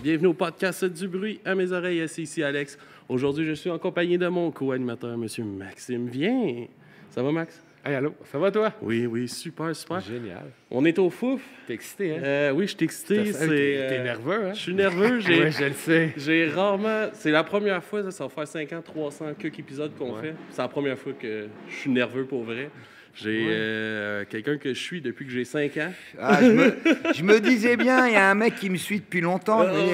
Bienvenue au podcast du bruit à mes oreilles. C'est ici Alex. Aujourd'hui, je suis en compagnie de mon co-animateur, M. Maxime. Viens. Ça va, Max? Hey, allô, ça va toi? Oui, oui, super, super. Génial. On est au fouf. T'es excité, hein? Oui, je suis excité. T'es nerveux, hein? Je suis nerveux. Oui, je le sais. J'ai rarement... C'est la première fois, ça va faire 5 ans, 300 quelques épisodes qu'on fait. C'est la première fois que je suis nerveux pour vrai. J'ai quelqu'un que je suis depuis que j'ai 5 ans. Ah, je me disais bien, il y a un mec qui me suit depuis longtemps. Oui.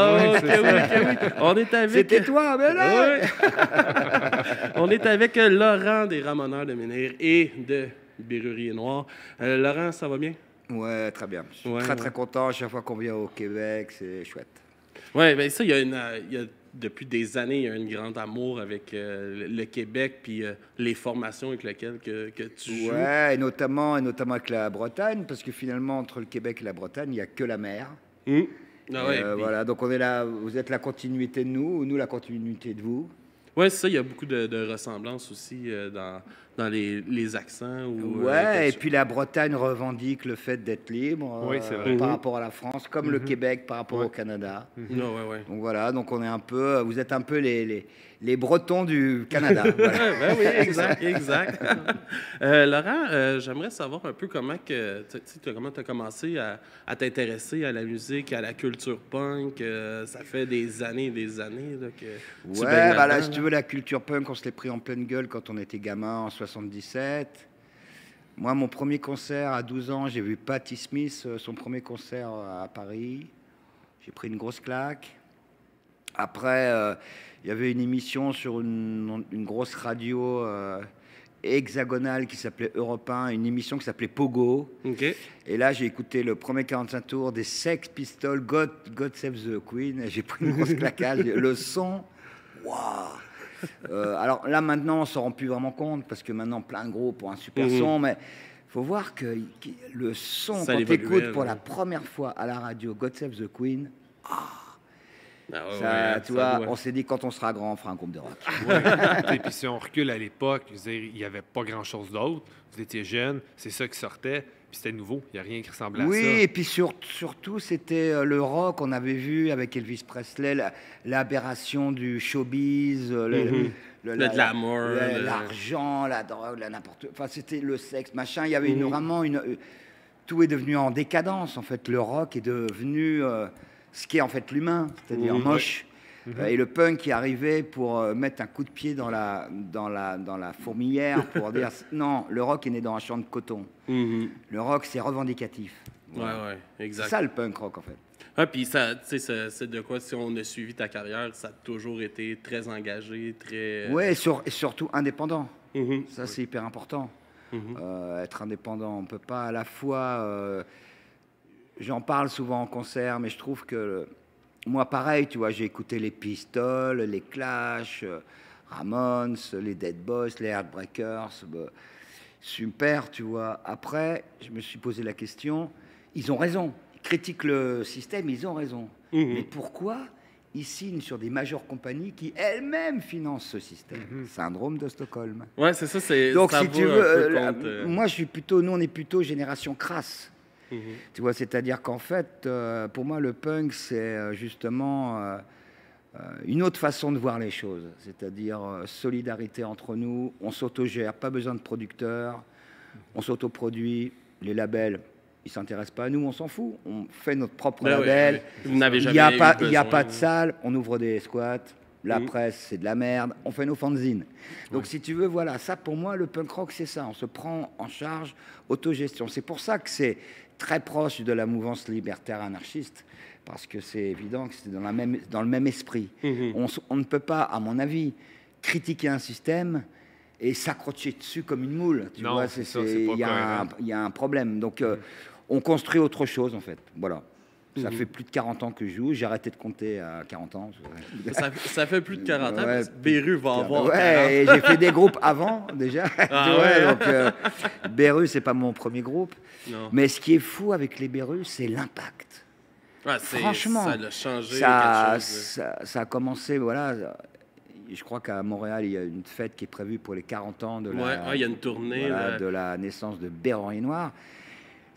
On est avec... C'était toi, mais là! Oui. On est avec Laurent des Ramoneurs de Menhir et de Berrurier Noir. Laurent, ça va bien? Ouais, très bien. Je suis très content. À chaque fois qu'on vient au Québec, c'est chouette. Oui, bien ça, il y a depuis des années, il y a un grand amour avec le Québec puis les formations avec lesquelles que tu joues. Ouais, et notamment avec la Bretagne, parce que finalement, entre le Québec et la Bretagne, il n'y a que la mer. Ah ouais, voilà, donc on est là, vous êtes la continuité de nous la continuité de vous. Oui, c'est ça, il y a beaucoup de ressemblances aussi dans les accents. Et puis la Bretagne revendique le fait d'être libre par rapport à la France, comme le Québec par rapport au Canada. Donc voilà, donc on est vous êtes un peu les Bretons du Canada. Voilà. Oui, exact. Laurent, j'aimerais savoir un peu comment tu as commencé à t'intéresser à la musique, à la culture punk. Ça fait des années et des années que tu baignes là, si tu veux, la culture punk, on se l'est pris en pleine gueule quand on était gamin en 77. Moi, mon premier concert à 12 ans, j'ai vu Patti Smith, son premier concert à Paris. J'ai pris une grosse claque. Après, il y avait une émission sur une grosse radio hexagonale qui s'appelait Europe 1, une émission qui s'appelait Pogo. Okay. Et là, j'ai écouté le premier 45 tours des Sex Pistols, God Save the Queen. J'ai pris une grosse claquage. Le son, waouh! Alors là, maintenant, on ne s'en rend plus vraiment compte parce que maintenant, plein de groupes ont un super son, mais il faut voir que le son, quand tu écoutes pour la première fois à la radio God Save the Queen, tu vois, on s'est dit quand on sera grand, on fera un groupe de rock. Et puis si on recule à l'époque, il n'y avait pas grand-chose d'autre. Vous étiez jeune, c'est ça qui sortait, puis c'était nouveau. Il n'y a rien qui ressemblait à ça. Oui, et puis surtout, c'était le rock. On avait vu avec Elvis Presley l'aberration du showbiz, le glamour, l'argent, la drogue, n'importe. Enfin, c'était le sexe, machin. Il y avait vraiment tout est devenu en décadence. En fait, le rock est devenu ce qui est en fait l'humain, c'est-à-dire moche. Et le punk qui arrivait pour mettre un coup de pied dans la fourmilière pour dire non, le rock est né dans un champ de coton. Le rock, c'est revendicatif. Voilà. Exact. C'est ça le punk rock en fait. Ah, puis ça, c'est de quoi, si on a suivi ta carrière, ça a toujours été très engagé, très... Oui, et surtout indépendant. Ça, c'est hyper important. Être indépendant, on ne peut pas à la fois... J'en parle souvent en concert, mais je trouve que moi, pareil, tu vois, j'ai écouté les Pistols, les Clash, Ramones, les Dead Boys, les Heartbreakers. Super, tu vois. Après, je me suis posé la question, ils ont raison. Ils critiquent le système, ils ont raison. Mais pourquoi ils signent sur des majeures compagnies qui elles-mêmes financent ce système? Syndrome de Stockholm. Ouais, c'est ça. Donc, ça si tu veux, moi, nous, on est plutôt génération crasse. Tu vois, c'est-à-dire qu'en fait, pour moi, le punk, c'est justement une autre façon de voir les choses. C'est-à-dire solidarité entre nous, on s'autogère, pas besoin de producteurs, on s'autoproduit, les labels, ils ne s'intéressent pas à nous, on s'en fout. On fait notre propre label. Vous n'avez jamais il n'y a pas de salle, on ouvre des squats. La presse, c'est de la merde. On fait nos fanzines. Donc, si tu veux, voilà, ça, pour moi, le punk rock, c'est ça. On se prend en charge, autogestion. C'est pour ça que c'est très proche de la mouvance libertaire anarchiste, parce que c'est évident que c'est dans le même esprit. On ne peut pas, à mon avis, critiquer un système et s'accrocher dessus comme une moule. Tu vois, il y a un problème. Donc, on construit autre chose, en fait. Voilà. Ça fait plus de 40 ans que je joue. J'ai arrêté de compter à 40 ans. Ça fait plus de 40 ans, parce que Beru va avoir 40. Et j'ai fait des groupes avant, déjà. Donc, Beru, c'est pas mon premier groupe. Non. Mais ce qui est fou avec les Beru, c'est l'impact. Franchement, ça a changé quelque chose. Ça a commencé, voilà. Je crois qu'à Montréal, il y a une fête qui est prévue pour les 40 ans de il y a une tournée de la naissance de Berrurier Noir.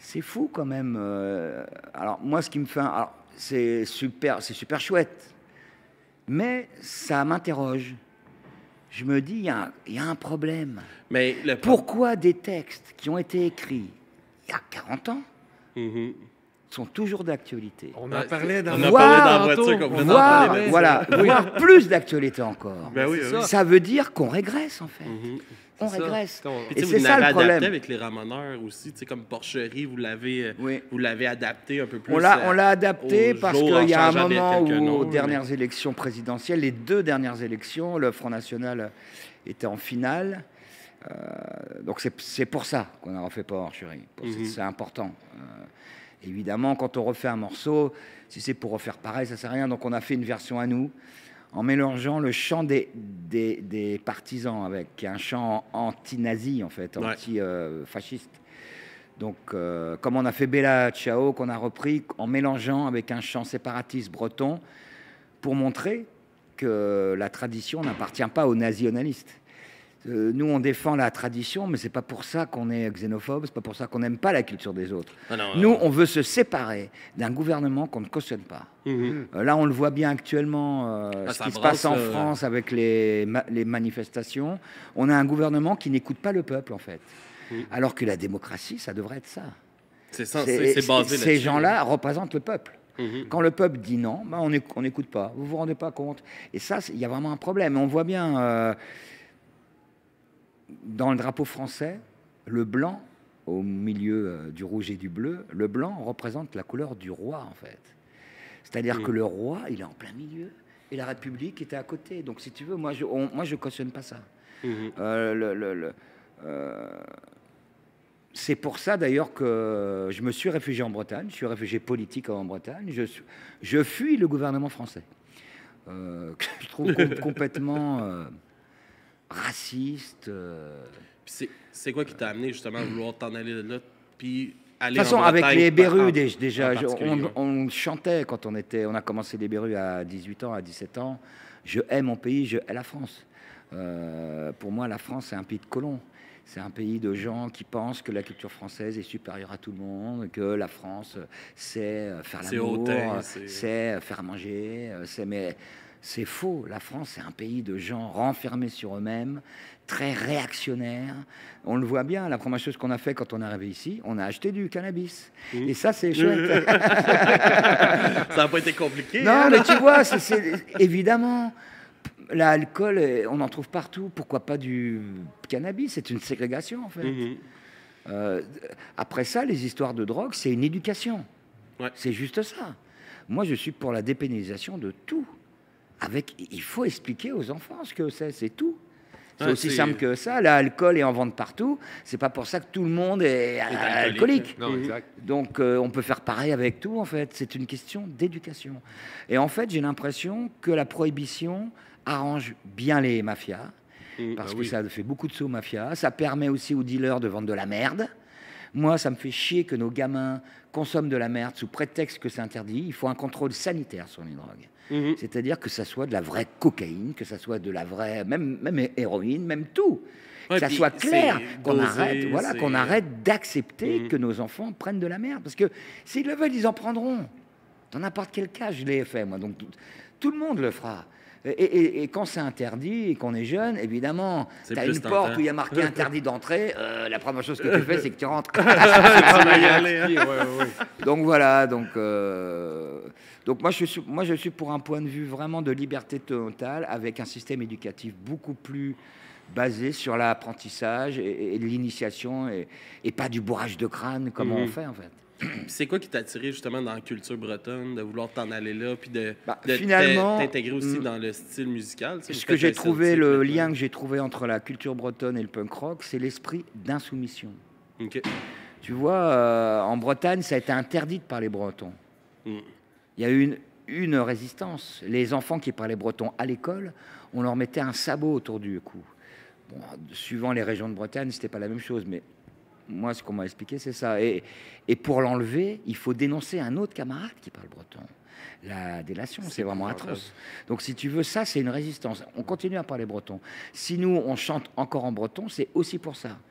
C'est fou quand même. Alors moi, ce qui me fait... c'est super chouette. Mais ça m'interroge. Je me dis, il y a un problème. Mais pourquoi des textes qui ont été écrits il y a 40 ans sont toujours d'actualité? On en parlait dans la voiture. Voire plus d'actualité encore. Ben oui, ça veut dire qu'on régresse, en fait. On régresse. Et c'est ça le problème. Adapté avec les ramoneurs aussi, comme Porcherie, vous l'avez adapté un peu plus. On l'a adapté parce qu'il y a un moment où, aux dernières élections présidentielles, les 2 dernières élections, le Front National était en finale. Donc c'est pour ça qu'on a refait Porcherie. C'est important. Évidemment, quand on refait un morceau, si c'est pour refaire pareil, ça ne sert à rien. Donc on a fait une version à nous, en mélangeant le chant des partisans avec un chant anti-nazi, en fait, anti-fasciste. Donc, comme on a fait Bella Ciao, qu'on a repris en mélangeant avec un chant séparatiste breton, pour montrer que la tradition n'appartient pas aux nationalistes. Nous, on défend la tradition, mais c'est pas pour ça qu'on est xénophobe, c'est pas pour ça qu'on n'aime pas la culture des autres. Nous, on veut se séparer d'un gouvernement qu'on ne cautionne pas. Là, on le voit bien actuellement, ce qui se passe en France avec les manifestations. On a un gouvernement qui n'écoute pas le peuple, en fait. Alors que la démocratie, ça devrait être ça. C'est basé là-dessus. Ces gens-là représentent le peuple. Quand le peuple dit non, on n'écoute pas. Vous vous rendez pas compte? Et ça, il y a vraiment un problème. On voit bien... dans le drapeau français, le blanc, au milieu du rouge et du bleu, le blanc représente la couleur du roi, en fait. C'est-à-dire que le roi, il est en plein milieu, et la République était à côté. Donc, si tu veux, moi, je cautionne pas ça. C'est pour ça, d'ailleurs, que je me suis réfugié en Bretagne. Je suis réfugié politique en Bretagne. Je fuis le gouvernement français. Je trouve complètement... raciste. C'est quoi qui t'a amené justement à vouloir t'en aller de là, puis aller de toute façon, en Bretagne, avec les Berus, déjà, on chantait quand on a commencé les Berus à 18 ans, à 17 ans. Je hais mon pays, je hais la France. Pour moi, la France, c'est un pays de colons. C'est un pays de gens qui pensent que la culture française est supérieure à tout le monde, que la France, c'est faire l'amour, c'est faire manger, mais c'est faux. La France, c'est un pays de gens renfermés sur eux-mêmes, très réactionnaires. On le voit bien, la première chose qu'on a fait quand on est arrivé ici, on a acheté du cannabis. Et ça, c'est chouette. Ça n'a pas été compliqué. Non, mais tu vois, évidemment, l'alcool, on en trouve partout. Pourquoi pas du cannabis? C'est une ségrégation, en fait. Après ça, les histoires de drogue, c'est une éducation. C'est juste ça. Moi, je suis pour la dépénalisation de tout. Il faut expliquer aux enfants ce que c'est tout. C'est aussi simple que ça. L'alcool est en vente partout. C'est pas pour ça que tout le monde est alcoolique. Non, exact. Donc, on peut faire pareil avec tout, en fait. C'est une question d'éducation. Et en fait, j'ai l'impression que la prohibition arrange bien les mafias, parce que ça fait beaucoup de sous aux mafias. Ça permet aussi aux dealers de vendre de la merde. Moi, ça me fait chier que nos gamins consomment de la merde sous prétexte que c'est interdit. Il faut un contrôle sanitaire sur les drogues. C'est-à-dire que ça soit de la vraie cocaïne, que ça soit de la vraie, même héroïne, même tout. Que ça soit clair, qu'on arrête d'accepter que nos enfants prennent de la merde. Parce que s'ils le veulent, ils en prendront. Dans n'importe quel cas, je l'ai fait, moi. Donc, tout le monde le fera. Et quand c'est interdit et qu'on est jeune, évidemment, tu as une porte où il y a marqué interdit d'entrée, la première chose que tu fais, c'est que tu rentres. Donc voilà, donc moi je suis pour un point de vue vraiment de liberté totale, avec un système éducatif beaucoup plus basé sur l'apprentissage et l'initiation, et pas du bourrage de crâne comme on fait, en fait. C'est quoi qui t'a attiré justement dans la culture bretonne, de vouloir t'en aller là, puis de finalement t'intégrer aussi dans le style musical? Ce que j'ai trouvé, le lien que j'ai trouvé entre la culture bretonne et le punk rock, c'est l'esprit d'insoumission. Tu vois, en Bretagne, ça a été interdit de parler breton. Il y a eu une résistance. Les enfants qui parlaient breton à l'école, on leur mettait un sabot autour du cou. Bon, suivant les régions de Bretagne, c'était pas la même chose, mais moi, ce qu'on m'a expliqué, c'est ça. Et pour l'enlever, il faut dénoncer un autre camarade qui parle breton. La délation, c'est vraiment atroce. Donc, si tu veux, ça, c'est une résistance. On continue à parler breton. Si nous, on chante encore en breton, c'est aussi pour ça.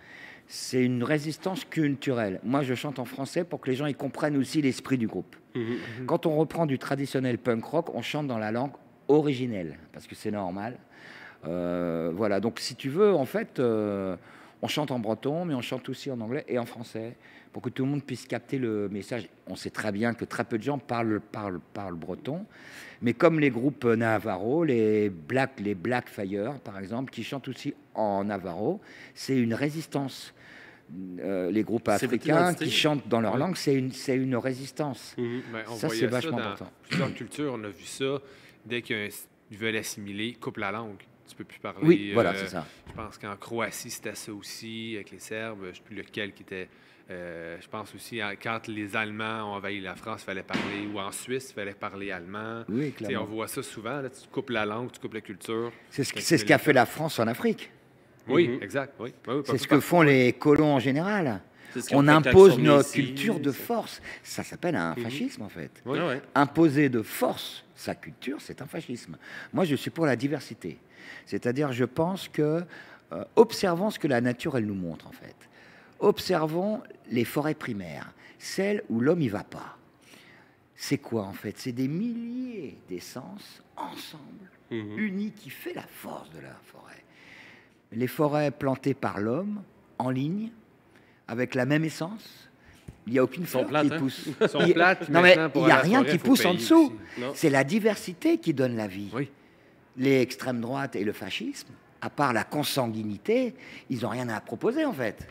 c'est une résistance culturelle. Moi, je chante en français pour que les gens y comprennent aussi l'esprit du groupe. Quand on reprend du traditionnel punk rock, on chante dans la langue originelle, parce que c'est normal. Voilà, donc si tu veux, en fait, on chante en breton, mais on chante aussi en anglais et en français, pour que tout le monde puisse capter le message. On sait très bien que très peu de gens parlent breton, mais comme les groupes Navarro, les Blackfire, par exemple, qui chantent aussi en Navarro, c'est une résistance. Les groupes africains qui chantent dans leur langue, c'est une résistance. Ça, c'est vachement important. Plusieurs cultures, on a vu ça. Dès qu'ils veulent assimiler, coupe la langue. Tu peux plus parler. Oui, voilà, c'est ça. Je pense qu'en Croatie, c'était ça aussi, avec les Serbes. Je ne sais plus lequel qui était. Je pense aussi, quand les Allemands ont envahi la France, il fallait parler, ou en Suisse, il fallait parler allemand. Oui, clairement. On voit ça souvent. Là, tu coupes la langue, tu coupes la culture. C'est ce qu'a fait la France en Afrique. Oui, exact. Oui. C'est ce que font les colons en général. On impose notre culture de force. Ça s'appelle un fascisme, en fait. Oui. Imposer de force sa culture, c'est un fascisme. Moi, je suis pour la diversité. C'est-à-dire, je pense que observons ce que la nature, elle nous montre, en fait. Observons les forêts primaires, celles où l'homme n'y va pas. C'est quoi, en fait? C'est des milliers d'essences ensemble, unies, qui fait la force de la forêt. Les forêts plantées par l'homme, en ligne, avec la même essence, il n'y a aucune fleur qui pousse. Sont plates, non, mais il n'y a rien qui pousse en dessous. Aussi. C'est la diversité qui donne la vie. Oui. Les extrêmes droites et le fascisme, à part la consanguinité, ils n'ont rien à proposer, en fait.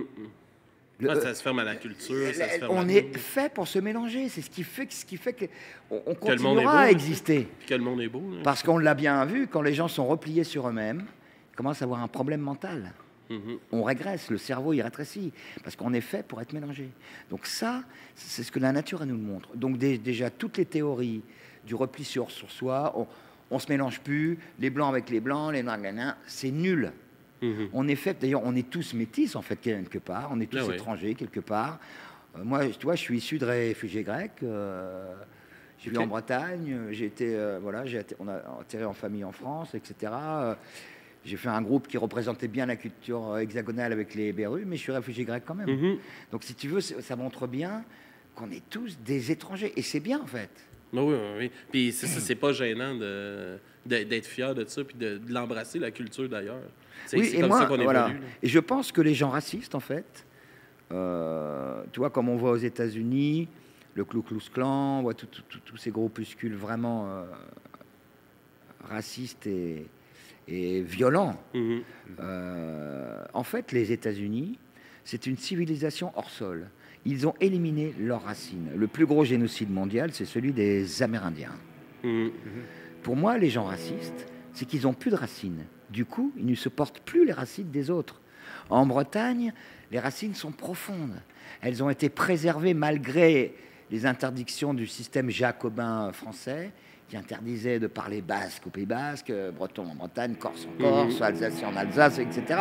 Ça se ferme à la culture. On est fait pour se mélanger. C'est ce qui fait qu'on continuera à exister. Puis que le monde est beau. Là. Parce qu'on l'a bien vu, quand les gens sont repliés sur eux-mêmes, ils commencent à avoir un problème mental. On régresse, le cerveau il rétrécit, parce qu'on est fait pour être mélangé. Donc ça, c'est ce que la nature elle nous montre. Donc déjà, toutes les théories du repli sur soi, on se mélange plus, les blancs avec les blancs, les noirs, c'est nul. On est fait, d'ailleurs, on est tous métis, en fait, quelque part, on est tous étrangers, quelque part. Moi, tu vois, je suis issu de réfugiés grecs, j'ai vécu en Bretagne, on a atterri en famille en France, etc. J'ai fait un groupe qui représentait bien la culture hexagonale avec les Bérus, mais je suis réfugié grec quand même. Donc, si tu veux, ça montre bien qu'on est tous des étrangers. Et c'est bien, en fait. Oui. Puis c'est pas gênant d'être fier de ça, puis de l'embrasser, la culture, d'ailleurs. C'est comme ça qu'on évolue. Voilà. Et je pense que les gens racistes, en fait, tu vois, comme on voit aux États-Unis, le Ku Klux Klan, on voit tous ces groupuscules vraiment racistes et violents. En fait, les États-Unis, c'est une civilisation hors sol. Ils ont éliminé leurs racines. Le plus gros génocide mondial, c'est celui des Amérindiens. Pour moi, les gens racistes, c'est qu'ils n'ont plus de racines. Du coup, ils ne supportent plus les racines des autres. En Bretagne, les racines sont profondes. Elles ont été préservées malgré les interdictions du système jacobin français, qui interdisait de parler basque au Pays basque, breton en Bretagne, corse en Corse, alsacien en Alsace, etc.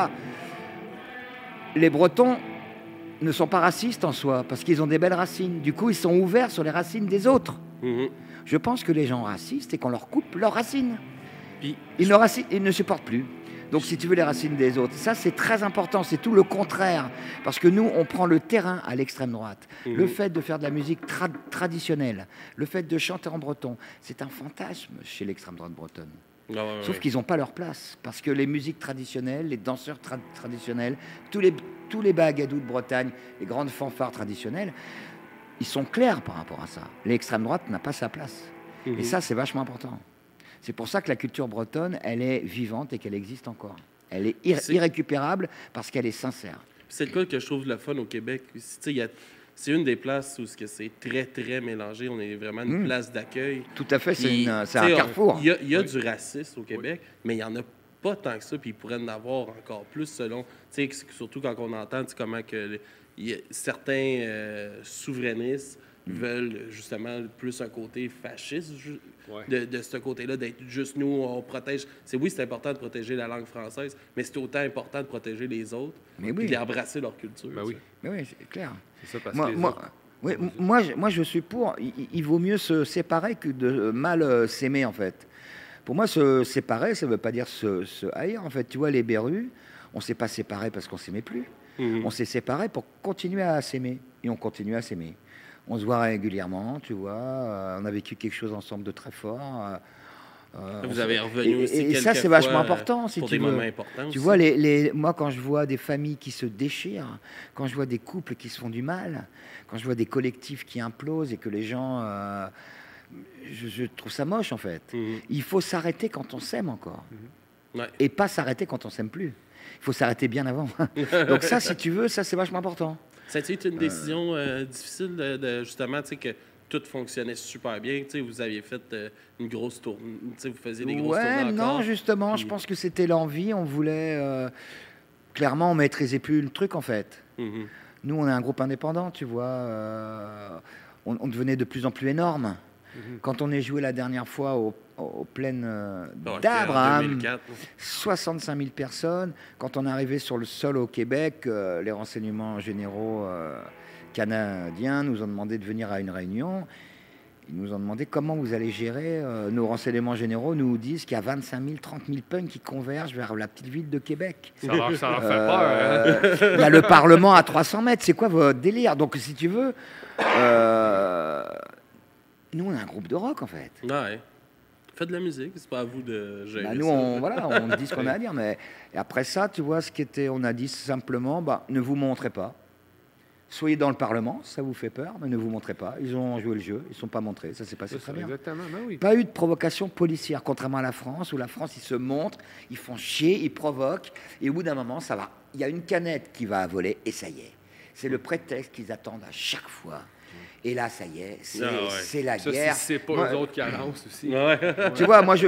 Les Bretons ne sont pas racistes en soi, parce qu'ils ont des belles racines. Du coup, ils sont ouverts sur les racines des autres. Je pense que les gens racistes, c'est qu'on leur coupe leurs racines. Puis, ils ne supportent plus. Donc, si tu veux, les racines des autres. Ça, c'est très important. C'est tout le contraire. Parce que nous, on prend le terrain à l'extrême droite. Le fait de faire de la musique traditionnelle, le fait de chanter en breton, c'est un fantasme chez l'extrême droite bretonne. Sauf qu'ils n'ont pas leur place. Parce que les musiques traditionnelles, les danseurs traditionnels, tous les bagadous de Bretagne, les grandes fanfares traditionnelles, ils sont clairs par rapport à ça. L'extrême droite n'a pas sa place. Et ça, c'est vachement important. C'est pour ça que la culture bretonne, elle est vivante et qu'elle existe encore. Elle est irrécupérable parce qu'elle est sincère. C'est le cas que je trouve le fun au Québec. C'est une des places où c'est très, très mélangé. On est vraiment une place d'accueil. Tout à fait, c'est un carrefour. Il y a du racisme au Québec, mais il n'y en a pas tant que ça, puis il pourrait en avoir encore plus selon... Surtout quand on entend comment que certains souverainistes veulent justement plus un côté fasciste de ce côté-là, d'être juste nous, on protège. C'est important de protéger la langue française, mais c'est autant important de protéger les autres et d'embrasser leur culture. Mais oui, c'est clair. C'est ça, parce moi, je suis pour. Il vaut mieux se séparer que de mal s'aimer, en fait. Pour moi, se séparer, ça ne veut pas dire se haïr. En fait, tu vois, les Bérus, on ne s'est pas séparés parce qu'on ne s'aimait plus. On s'est séparés pour continuer à s'aimer. Et on continue à s'aimer. On se voit régulièrement, tu vois. On a vécu quelque chose ensemble de très fort. Vous avez revenu aussi et quelques ça, c'est fois, vachement important, si pour tu des veux. moments importants Tu aussi. vois, moi, quand je vois des familles qui se déchirent, quand je vois des couples qui se font du mal, quand je vois des collectifs qui implosent et que les gens... je trouve ça moche, en fait. Il faut s'arrêter quand on s'aime encore. Ouais. Et pas s'arrêter quand on s'aime plus. Il faut s'arrêter bien avant. Donc ça, si tu veux, ça, c'est vachement important. Ça a été une décision difficile justement, tu sais, que tout fonctionnait super bien. Tu sais, vous aviez fait une grosse tournée, tu sais, vous faisiez des grosses tournées non, encore. justement, je pense que c'était l'envie. On voulait... clairement, on maîtrisait plus le truc, en fait. Nous, on est un groupe indépendant, tu vois. On devenait de plus en plus énorme. Quand on est joué la dernière fois aux plaines d'Abraham, 65 000 personnes. Quand on est arrivé sur le sol au Québec, les renseignements généraux canadiens nous ont demandé de venir à une réunion. Ils nous ont demandé comment vous allez gérer. Nos renseignements généraux nous disent qu'il y a 25 000, 30 000 punks qui convergent vers la petite ville de Québec. Ça leur fait peur. Il y a le Parlement à 300 mètres. C'est quoi votre délire? Donc, si tu veux... nous, on est un groupe de rock, en fait. Ouais. Faites de la musique, c'est pas à vous de gérer Nous, ça. on dit ce qu'on a à dire. Mais et après ça, tu vois, on a dit simplement, ne vous montrez pas. Soyez dans le Parlement, ça vous fait peur, mais ne vous montrez pas. Ils ont joué le jeu, ils ne sont pas montrés, ça s'est passé très bien. Exactement, ben oui. Pas eu de provocation policière, contrairement à la France, où la France, ils se montrent, ils font chier, ils provoquent, et au bout d'un moment, ça va. Il y a une canette qui va voler, et ça y est. C'est le prétexte qu'ils attendent à chaque fois. Et là, ça y est, c'est la ça, guerre. C'est pas eux autres qui avancent aussi. Tu vois, moi,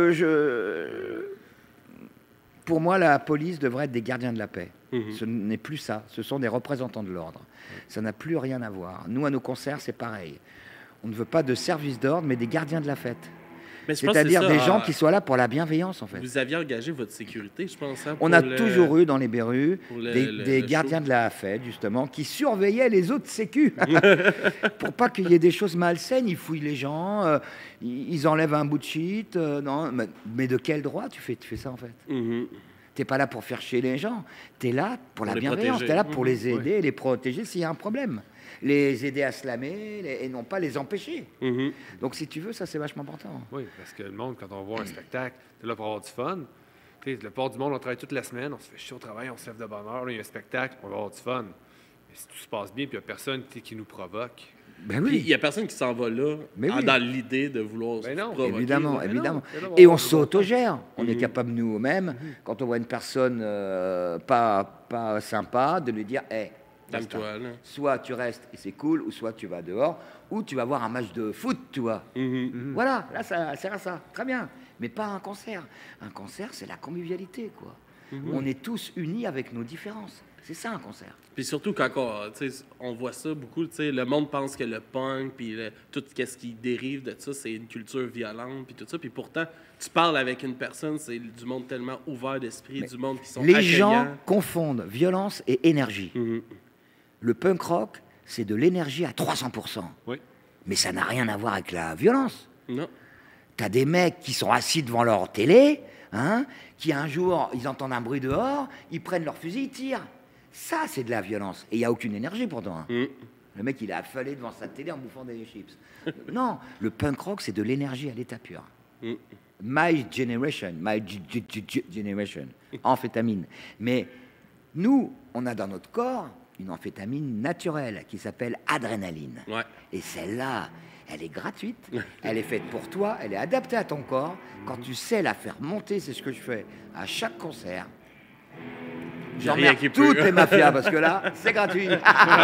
pour moi, la police devrait être des gardiens de la paix. Ce n'est plus ça. Ce sont des représentants de l'ordre. Ça n'a plus rien à voir. Nous, à nos concerts, c'est pareil. On ne veut pas de service d'ordre, mais des gardiens de la fête. C'est-à-dire des gens qui soient là pour la bienveillance, en fait. Vous aviez engagé votre sécurité, je pense. Hein, on a toujours eu dans les Berus des gardiens show. de la fête, justement, qui surveillaient les autres sécus. Pour pas qu'il y ait des choses malsaines, ils fouillent les gens, ils enlèvent un bout de shit. Non, mais de quel droit tu fais ça, en fait? T'es pas là pour faire chier les gens. T'es là pour la bienveillance. T'es là pour les aider et les protéger s'il y a un problème. Les aider à se lamer et non pas les empêcher. Donc, si tu veux, ça, c'est vachement important. Oui, parce que le monde, quand on voit un spectacle, t'es là pour avoir du fun. Tu sais, le port du monde, on travaille toute la semaine, on se fait chier au travail, on se lève de bonne heure, là, il y a un spectacle, on va avoir du fun. Mais si tout se passe bien, puis il n'y a personne qui nous provoque. Ben Puis, il oui, n'y a personne qui s'en va là dans l'idée de vouloir se provoquer. évidemment, là. évidemment. non, Et on s'autogère. On est capable nous-mêmes, quand on voit une personne pas sympa, de lui dire hey, Calme-toi, là. soit tu restes et c'est cool, ou soit tu vas dehors, ou tu vas voir un match de foot, tu vois. Voilà, là, ça sert à ça. Très bien. Mais pas un concert. Un concert, c'est la convivialité, quoi. On est tous unis avec nos différences. C'est ça, un concert. Puis surtout, quand on voit ça beaucoup, le monde pense que le punk, puis tout ce qui dérive de ça, c'est une culture violente, puis tout ça. Puis pourtant, tu parles avec une personne, c'est du monde tellement ouvert d'esprit, du monde qui sont Les accueillants. gens confondent violence et énergie. Le punk rock, c'est de l'énergie à 300%. Oui. Mais ça n'a rien à voir avec la violence. Non. T'as des mecs qui sont assis devant leur télé, qui un jour, ils entendent un bruit dehors, ils prennent leur fusil, ils tirent. Ça, c'est de la violence. Et il n'y a aucune énergie pourtant. Le mec, il est affalé devant sa télé en bouffant des chips. Non, le punk rock, c'est de l'énergie à l'état pur. My generation, amphétamine. Mais nous, on a dans notre corps une amphétamine naturelle qui s'appelle adrénaline. Ouais. Et celle-là, elle est gratuite, elle est faite pour toi, elle est adaptée à ton corps. Quand tu sais la faire monter, c'est ce que je fais à chaque concert. J'emmerde toutes les mafias parce que là, c'est gratuit. Moi,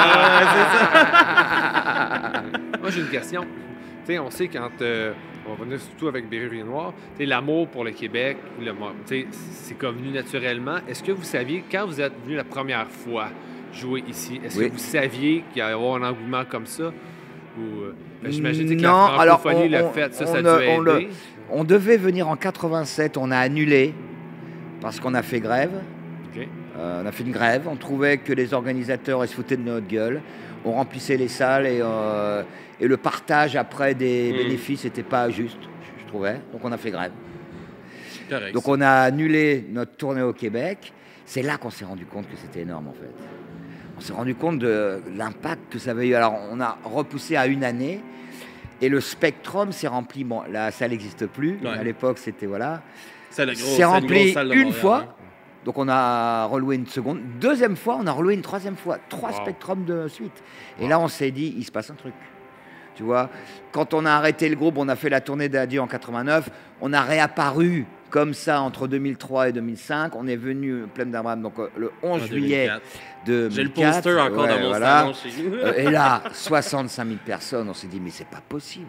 j'ai une question. Tu sais, on sait quand on va venir surtout avec Berrurier Noir, tu sais, l'amour pour le Québec, tu sais, c'est comme venu naturellement. Est-ce que vous saviez, quand vous êtes venu la première fois jouer ici, est-ce que vous saviez qu'il y allait y avoir un engouement comme ça? Ou, j'imagine que la francophonie, le fait, ça a dû aider. On devait venir en 87, on a annulé parce qu'on a fait grève. OK. On a fait une grève, on trouvait que les organisateurs ils se foutaient de notre gueule. On remplissait les salles et le partage après des bénéfices n'était pas juste, je trouvais. Donc on a fait grève. Correct. Donc on a annulé notre tournée au Québec. C'est là qu'on s'est rendu compte que c'était énorme en fait. on s'est rendu compte de l'impact que ça avait eu. Alors, on a repoussé à 1 année et le Spectrum s'est rempli. Bon, la salle n'existe plus. Ouais. À l'époque, c'était voilà. C'est rempli salle de une Montréal, fois. hein. Donc, on a reloué une seconde. Deuxième fois, on a reloué une troisième fois. 3 Wow. Spectrum de suite. Et là, on s'est dit, il se passe un truc. Tu vois, quand on a arrêté le groupe, on a fait la tournée d'adieu en 89, on a réapparu comme ça entre 2003 et 2005. On est venu plein d'Abraham, donc le 11 En juillet 2004. 2004. J'ai le poster encore dans mon salon chez nous. Et là, 65 000 personnes, on s'est dit, mais c'est pas possible.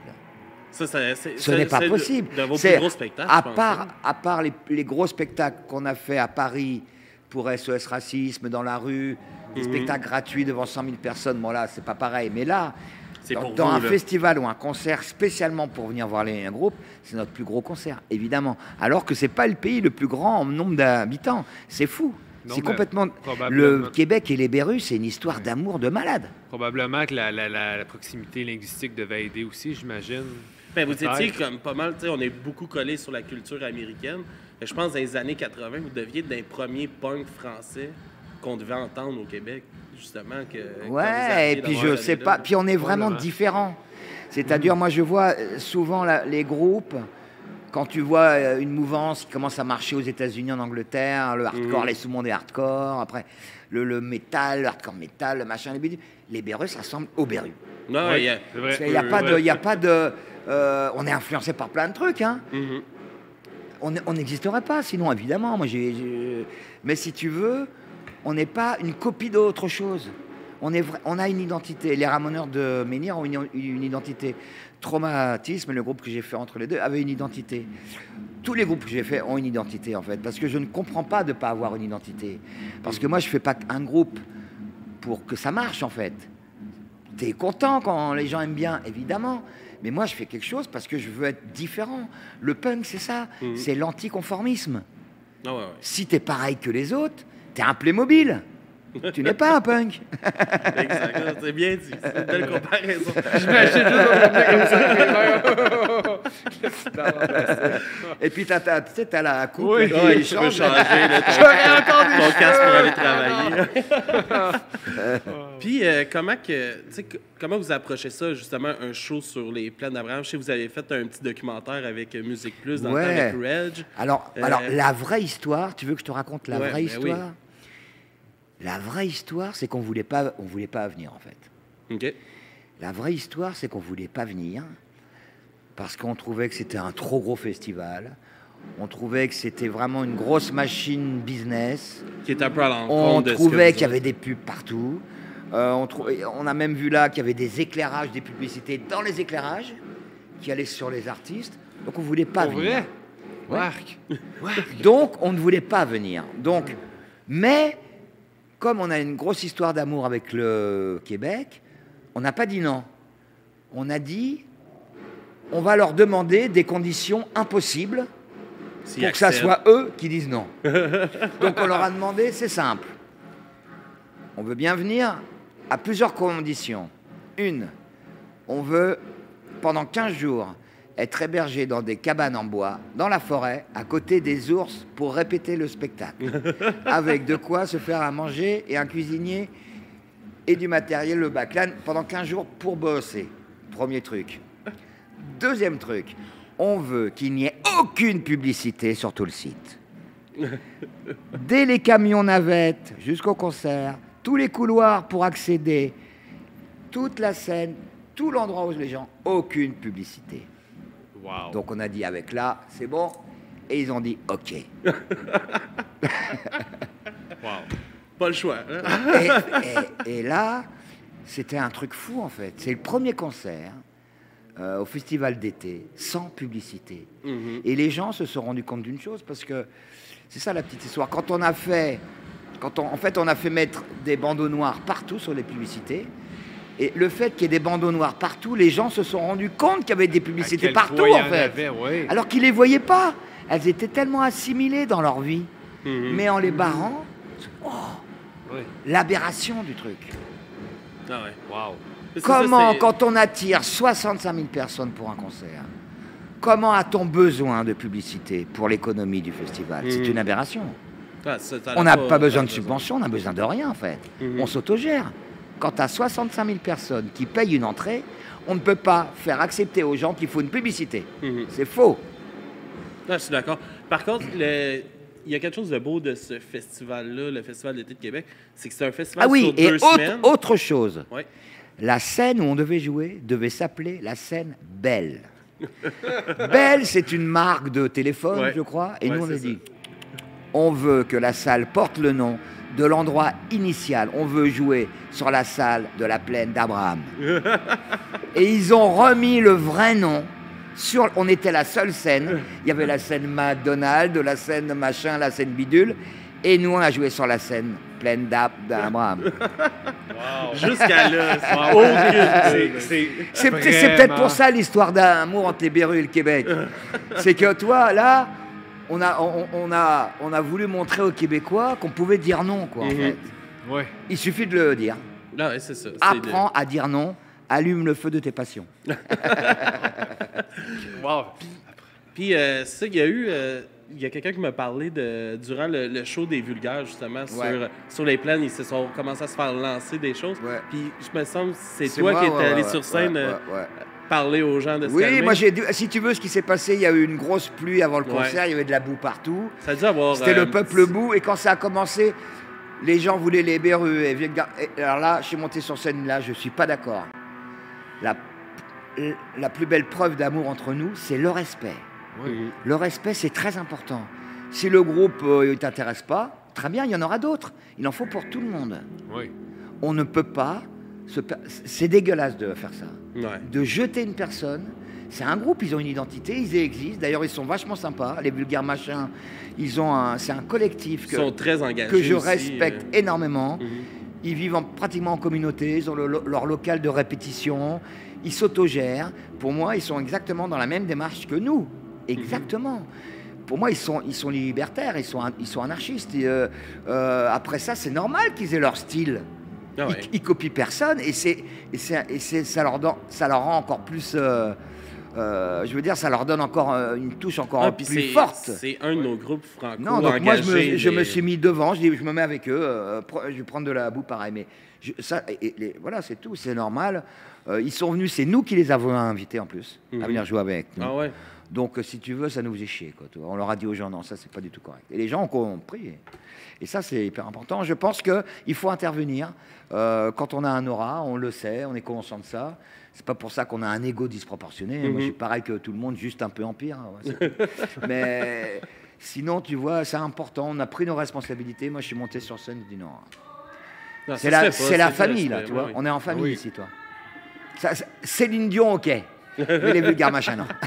Ce n'est pas possible. De vos C'est- plus gros spectacles, À je pense, hein. part les gros spectacles qu'on a fait à Paris pour SOS Racisme, dans la rue, des spectacles gratuits devant 100 000 personnes, bon là, c'est pas pareil. Mais là, C'est pour dans vous, un là. festival ou un concert spécialement pour venir voir un groupe, c'est notre plus gros concert, évidemment. Alors que c'est pas le pays le plus grand en nombre d'habitants. C'est fou. Non, C'est mais complètement... probablement. Le Québec et les Berus, c'est une histoire d'amour de malade. Probablement que la proximité linguistique devait aider aussi, j'imagine. Ben, vous Peut-être. étiez comme pas mal, tu sais, on est beaucoup collé sur la culture américaine. Je pense dans les années 80, vous deviez être d'un premier punk français qu'on devait entendre au Québec, justement. Quand vous Ouais, arriviez et puis dans je ces sais années-là. pas, puis on est vraiment Probablement. différents. C'est-à-dire, moi je vois souvent les groupes, quand tu vois une mouvance qui commence à marcher aux États-Unis, en Angleterre, le hardcore, les sous-mondes et hardcore, après le métal, le hardcore métal, le machin, les bidules, les Berus, ça ressemble aux Berus. Non, Oui, il y a- c'est vrai. Il n'y a, pas de, il y a pas de. On est influencé par plein de trucs, hein. Mhm. On n'existerait pas, sinon, évidemment. Moi, mais si tu veux, on n'est pas une copie d'autre chose. On a une identité. Les Ramoneurs de Menhir ont une identité. Traumatisme, le groupe que j'ai fait entre les deux, avait une identité. Tous les groupes que j'ai fait ont une identité, en fait. Parce que je ne comprends pas de ne pas avoir une identité. Parce que moi, je ne fais pas un groupe pour que ça marche, en fait. T'es content quand les gens aiment bien, évidemment. Mais moi, je fais quelque chose parce que je veux être différent. Le punk, c'est ça. C'est l'anticonformisme. Ah ouais, ouais. Si t'es pareil que les autres, t'es un Playmobil. Tu n'es pas un punk. Exact. C'est bien dit. C'est une belle comparaison. J'imagine juste Et puis, tu sais, t'as la coupe. Oui. qui Ouais, tu peux change. changer là, J'aurais entendu ton casque pour aller travailler. Puis, comment vous approchez ça, justement, un show sur les plaines d'Abraham? Je sais que vous avez fait un petit documentaire avec Musique Plus dans le temps Ouais. avec Reg. Alors, la vraie histoire, tu veux que je te raconte la Ouais, vraie ben histoire oui. La vraie histoire, c'est qu'on voulait pas venir, en fait. OK. La vraie histoire, c'est qu'on voulait pas venir parce qu'on trouvait que c'était un trop gros festival. On trouvait que c'était vraiment une grosse machine business. Qui est un peu à On l'encontre de ce que trouvait vous qu'il y avait autres- des pubs partout. On a même vu là qu'il y avait des éclairages, des publicités dans les éclairages qui allaient sur les artistes. Donc on voulait pas Pour venir. vrai? Marc. Donc on ne voulait pas venir. Donc, mais comme on a une grosse histoire d'amour avec le Québec, on n'a pas dit non. On a dit, on va leur demander des conditions impossibles S'ils pour que ça acceptent. soit eux qui disent non. Donc on leur a demandé, c'est simple. On veut bien venir à plusieurs conditions. Une, on veut, pendant 15 jours, être hébergé dans des cabanes en bois, dans la forêt, à côté des ours, pour répéter le spectacle. Avec de quoi se faire à manger et un cuisinier et du matériel, le backline, pendant 15 jours pour bosser. Premier truc. Deuxième truc, on veut qu'il n'y ait aucune publicité sur tout le site. Dès les camions navettes jusqu'au concert, tous les couloirs pour accéder, toute la scène, tout l'endroit où les gens, aucune publicité. Wow. Donc on a dit avec là, c'est bon. Et ils ont dit OK. Wow. Pas le choix. hein? Et là, c'était un truc fou en fait. C'est le premier concert au festival d'été, sans publicité. Mhm. Et les gens se sont rendus compte d'une chose, parce que c'est ça la petite histoire. Quand on a fait, on a fait mettre des bandeaux noirs partout sur les publicités. Et le fait qu'il y ait des bandeaux noirs partout, les gens se sont rendus compte qu'il y avait des publicités partout en fait. Alors qu'ils les voyaient pas. Elles étaient tellement assimilées dans leur vie. Mhm. Mais en les barrant, oh, Oui. l'aberration du truc. Ah ouais. Wow. C'est ça, Comment, c'est- quand on attire 65 000 personnes pour un concert, comment a-t-on besoin de publicité pour l'économie du festival? C'est une aberration. Ah, ça, On n'a pas besoin de subventions, on n'a besoin de rien en fait. On s'autogère. Quand tu as 65 000 personnes qui payent une entrée, on ne peut pas faire accepter aux gens qu'il faut une publicité. C'est faux. Ah, je suis d'accord. Par contre, il y a quelque chose de beau de ce festival-là, le Festival d'été de Québec, c'est que c'est un festival sur 2 semaines. Autre chose, Ouais. la scène où on devait jouer devait s'appeler la scène Belle. Belle, c'est une marque de téléphone, Ouais. je crois, et Ouais, nous on a c'est dit, on veut que la salle porte le nom de l'endroit initial. On veut jouer sur la salle de la plaine d'Abraham. Et ils ont remis le vrai nom. On était la seule scène. Il y avait la scène McDonald's, la scène machin, la scène bidule. Et nous, on a joué sur la scène plaine d'Abraham. Wow. Jusqu'à là, Wow. C'est peut-être pour ça l'histoire d'amour entre les Berrues et le Québec. C'est que toi, là, on a voulu montrer aux Québécois qu'on pouvait dire non, quoi, en fait. Ouais. Il suffit de le dire. Ah, ouais, c'est ça. Apprends à dire non, allume le feu de tes passions. Wow. Puis, c'est ça qu'il y a eu. Il y a quelqu'un qui m'a parlé durant le show des Vulgaires, justement, sur les plaines. Ils se sont commencé à se faire lancer des choses. Ouais. Puis, je me semble que c'est toi qui étais allé sur scène parler aux gens de se calmer. Oui, moi, si tu veux, ce qui s'est passé, il y a eu une grosse pluie avant le concert, il y avait de la boue partout. Ça a dû avoir... C'était le peuple boue, et quand ça a commencé, les gens voulaient les Berrues. Et alors là, je suis monté sur scène, là, je suis pas d'accord. La plus belle preuve d'amour entre nous, c'est le respect. Oui. Le respect, c'est très important. Si le groupe ne t'intéresse pas, très bien, il y en aura d'autres. Il en faut pour tout le monde. Oui. On ne peut pas... C'est dégueulasse de faire ça. Ouais. De jeter une personne. C'est un groupe, ils ont une identité, ils existent. D'ailleurs, ils sont vachement sympas. Les Vulgaires Machins, c'est un collectif Ils sont très engagés que je aussi, respecte énormément. Mhm. Ils vivent pratiquement en communauté, ils ont leur local de répétition, ils s'autogèrent. Pour moi, ils sont exactement dans la même démarche que nous. Exactement. Pour moi, ils sont libertaires, ils sont anarchistes. Et, après ça, c'est normal qu'ils aient leur style. Ah ouais. Ils copient personne et ça leur rend encore plus... je veux dire, ça leur donne encore une touche encore plus forte. C'est un de nos groupes franco Non, donc moi, engagés. je me suis mis devant, je me mets avec eux, je vais prendre de la boue pareil. Mais voilà, c'est tout, c'est normal. Ils sont venus, c'est nous qui les avons invités en plus à venir jouer avec nous. Ah ouais. Donc, si tu veux, ça nous faisait chier, quoi. On leur a dit aux gens, non, ça, c'est pas du tout correct. Et les gens ont compris. Et ça, c'est hyper important. Je pense qu'il faut intervenir. Quand on a un aura, on le sait, on est conscient de ça. C'est pas pour ça qu'on a un ego disproportionné. Moi, je suis pareil que tout le monde, juste un peu en pire. Mais sinon, tu vois, c'est important. On a pris nos responsabilités. Moi, je suis monté sur scène, je dis non. Non, C'est la famille, là, tu vois. On est en famille ici, toi. Céline Dion, ok. Mais les Vulgaires Machins, non.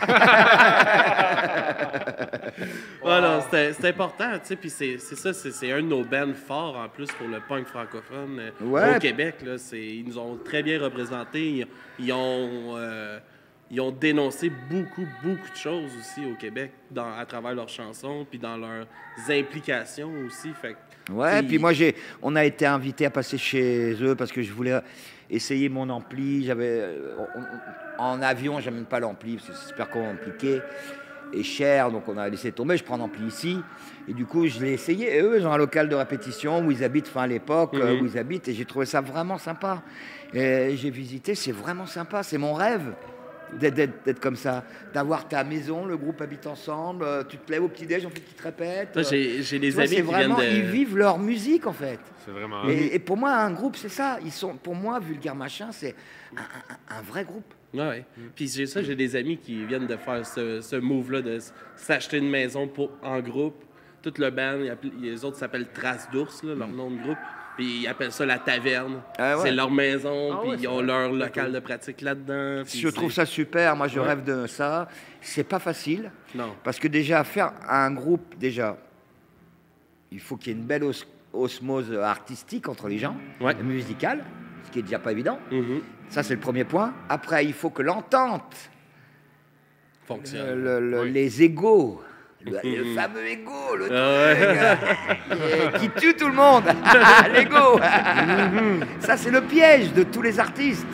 Voilà, c'est important, tu sais, puis c'est ça, c'est un de nos bands forts en plus pour le punk francophone au Québec. Là, ils nous ont très bien représentés. Ils ont dénoncé beaucoup de choses aussi au Québec à travers leurs chansons, puis dans leurs implications aussi. Fait, puis moi, on a été invités à passer chez eux parce que je voulais essayer mon ampli. En avion, j'aime pas l'ampli parce que c'est super compliqué et cher, donc on a laissé tomber. Je prends l'ampli ici et du coup, je l'ai essayé. Et eux, ils ont un local de répétition où ils habitent, à l'époque où ils habitent, et j'ai trouvé ça vraiment sympa. Et j'ai visité, c'est vraiment sympa, c'est mon rêve. D'être comme ça, d'avoir ta maison, le groupe habite ensemble, tu te lèves au petit-déj, en fait, qui te répètent. J'ai des amis qui viennent de... Ils vivent leur musique, en fait. C'est vraiment... Et pour moi, un groupe, c'est ça. Pour moi, Vulgaire Machin, c'est un vrai groupe. Ouais. Puis j'ai des amis qui viennent de faire ce move-là, de s'acheter une maison en groupe. Tout le band, les autres s'appellent Traces d'ours, leur nom de groupe. Puis ils appellent ça la taverne. C'est leur maison, puis ils ont leur local de pratique là-dedans. Je trouve ça super. Moi, je rêve de ça. C'est pas facile. Non. Parce que déjà, faire un groupe, il faut qu'il y ait une belle osmose artistique entre les gens, musicale, ce qui est déjà pas évident. Ça, c'est le premier point. Après, il faut que l'entente fonctionne. Les égos. Le fameux ego, le truc qui tue tout le monde, l'ego. Ça, c'est le piège de tous les artistes.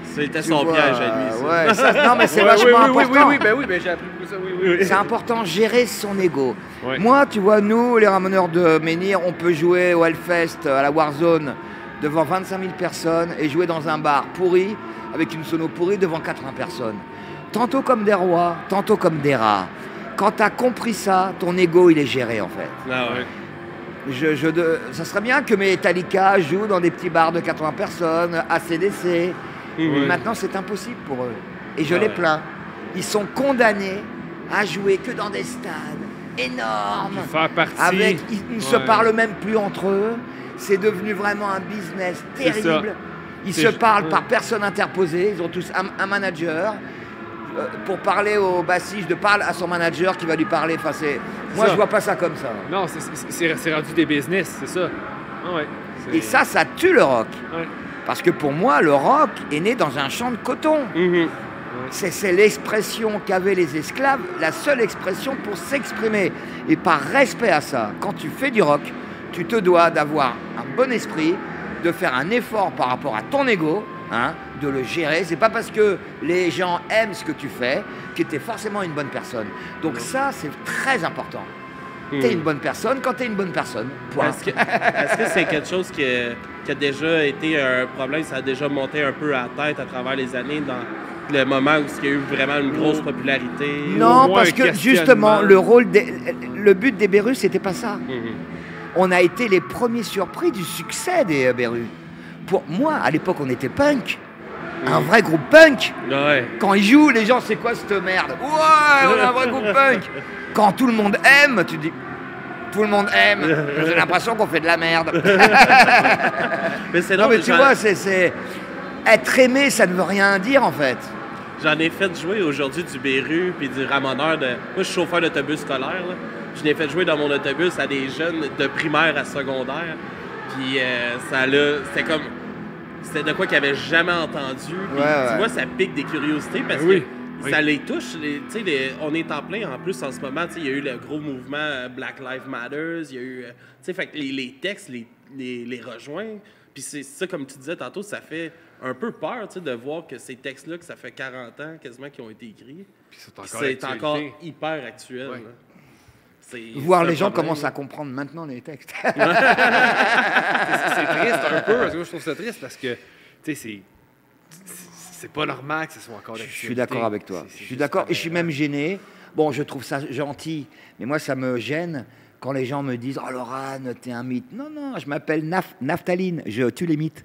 C'était Tu son vois, piège à lui, ça. Ouais, non, mais c'est Ouais, vachement important. oui, ben j'ai appris beaucoup ça, oui. C'est important, gérer son ego. Ouais. Moi, tu vois, nous, les ramoneurs de menhir, on peut jouer au Hellfest, à la Warzone, devant 25 000 personnes et jouer dans un bar pourri, avec une sono pourrie, devant 80 personnes. Tantôt comme des rois, tantôt comme des rats. Quand tu as compris ça, ton ego, il est géré, en fait. Ah ouais. Ça serait bien que Metallica joue dans des petits bars de 80 personnes, AC/DC. Maintenant, c'est impossible pour eux. Et je les plains. Ils sont condamnés à jouer que dans des stades énormes. Faire partie. Ils ne se parlent même plus entre eux. C'est devenu vraiment un business terrible. Ils se parlent par personne interposée. Ils ont tous un manager. Pour parler au bassiste, de parler à son manager qui va lui parler. Enfin, moi, je vois pas ça comme ça. Non, c'est rendu des business, c'est ça. Ah ouais, Et ça tue le rock. Ouais. Parce que pour moi, le rock est né dans un champ de coton. C'est l'expression qu'avaient les esclaves, la seule expression pour s'exprimer. Et par respect à ça, quand tu fais du rock, tu te dois d'avoir un bon esprit, de faire un effort par rapport à ton ego, hein, de le gérer. C'est pas parce que les gens aiment ce que tu fais que tu es forcément une bonne personne. Donc ça, c'est très important. Tu es une bonne personne quand tu es une bonne personne. Point. Est-ce que c'est quelque chose qui a déjà été un problème? Ça a déjà monté un peu à la tête à travers les années dans le moment où il y a eu vraiment une grosse popularité? Non, parce que justement, le but des Berus, c'était pas ça. On a été les premiers surpris du succès des Berus. Pour moi, à l'époque, on était punk. Un vrai groupe punk. Ouais. Quand ils jouent, les gens, c'est quoi cette merde? Ouais, on a un vrai groupe punk. Quand tout le monde aime, tu dis, tout le monde aime. J'ai l'impression qu'on fait de la merde. Mais c'est non, mais tu vois, c'est être aimé, ça ne veut rien dire en fait. J'en ai fait jouer aujourd'hui du Beru puis du ramoneur de. Moi, je suis chauffeur d'autobus scolaire. Là. Je l'ai fait jouer dans mon autobus à des jeunes de primaire à secondaire. Puis c'était comme. C'était de quoi qu'ils n'avaient jamais entendu. Puis, tu vois, ça pique des curiosités parce que ça les touche. On est en plein en plus en ce moment. Il y a eu le gros mouvement Black Lives Matter. Il y a eu. Fait que les textes les rejoignent. Puis c'est ça, comme tu disais tantôt, ça fait un peu peur de voir que ces textes-là, que ça fait 40 ans quasiment qu'ils ont été écrits. Puis c'est encore hyper actuel. Ouais. Voir les gens commencent à comprendre maintenant les textes. C'est triste un peu, parce que je trouve ça triste parce que, tu sais, c'est pas normal que ce soit encore d'actualité. Je suis d'accord avec toi. Je suis d'accord et je suis même gêné. Bon, je trouve ça gentil, mais moi, ça me gêne quand les gens me disent « Oh, Laurent, t'es un mythe. » Non, non, je m'appelle Naphtaline. Je tue les mythes.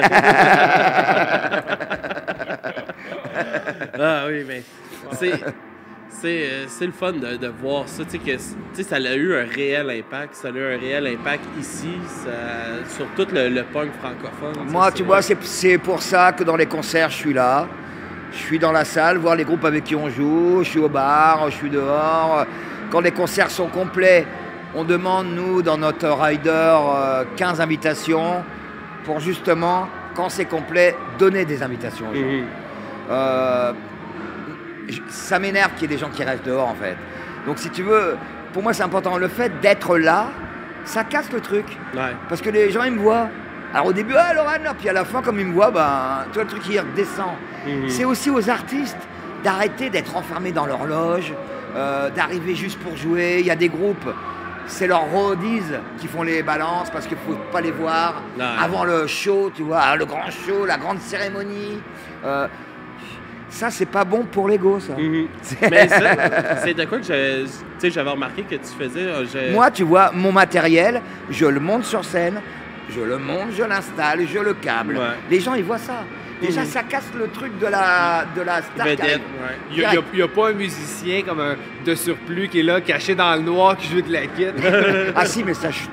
Ah oui, mais c'est le fun de voir ça. Tu sais, ça a eu un réel impact. Ça a eu un réel impact ici, sur tout le punk francophone. Moi, tu vois, c'est pour ça que dans les concerts, je suis là. Je suis dans la salle, voir les groupes avec qui on joue. Je suis au bar, je suis dehors. Quand les concerts sont complets, on demande, nous, dans notre rider, 15 invitations pour justement, quand c'est complet, donner des invitations aux gens. Ça m'énerve qu'il y ait des gens qui restent dehors, en fait. Donc, si tu veux, pour moi, c'est important. Le fait d'être là, ça casse le truc. Ouais. Parce que les gens, ils me voient. Alors, au début, ah, Laurent, puis à la fin, comme ils me voient, ben, toi, le truc, il redescend. C'est aussi aux artistes d'arrêter d'être enfermés dans leur loge, d'arriver juste pour jouer. Il y a des groupes, c'est leurs roadies qui font les balances parce qu'il ne faut pas les voir avant le show, tu vois, le grand show, la grande cérémonie. Ça, c'est pas bon pour l'ego, ça. Mais c'est de quoi que j'avais remarqué que tu faisais. Moi, tu vois, mon matériel, je le monte sur scène, je le monte, je l'installe, je le câble. Ouais. Les gens, ils voient ça. Déjà, ça casse le truc de la star. Il n'y a pas un musicien comme de surplus qui est là, caché dans le noir, qui joue de la guitare. Ah si, mais ça chute.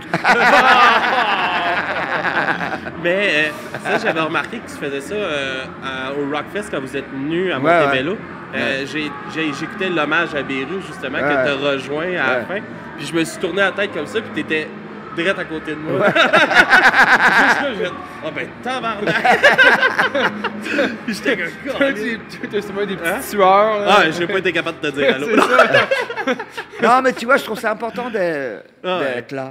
Mais ça, j'avais remarqué que tu faisais ça au Rockfest quand vous êtes venu à Montebello. J'écoutais l'hommage à Beru, justement, que tu as rejoint à la fin. Puis je me suis tourné la tête comme ça, puis tu étais direct à côté de moi. Ah ben, tabarnak! Puis j'étais comme ça. Tu as souvent des petits sueurs. Ah, j'ai pas été capable de te dire allô. Non, mais tu vois, je trouve ça important d'être là.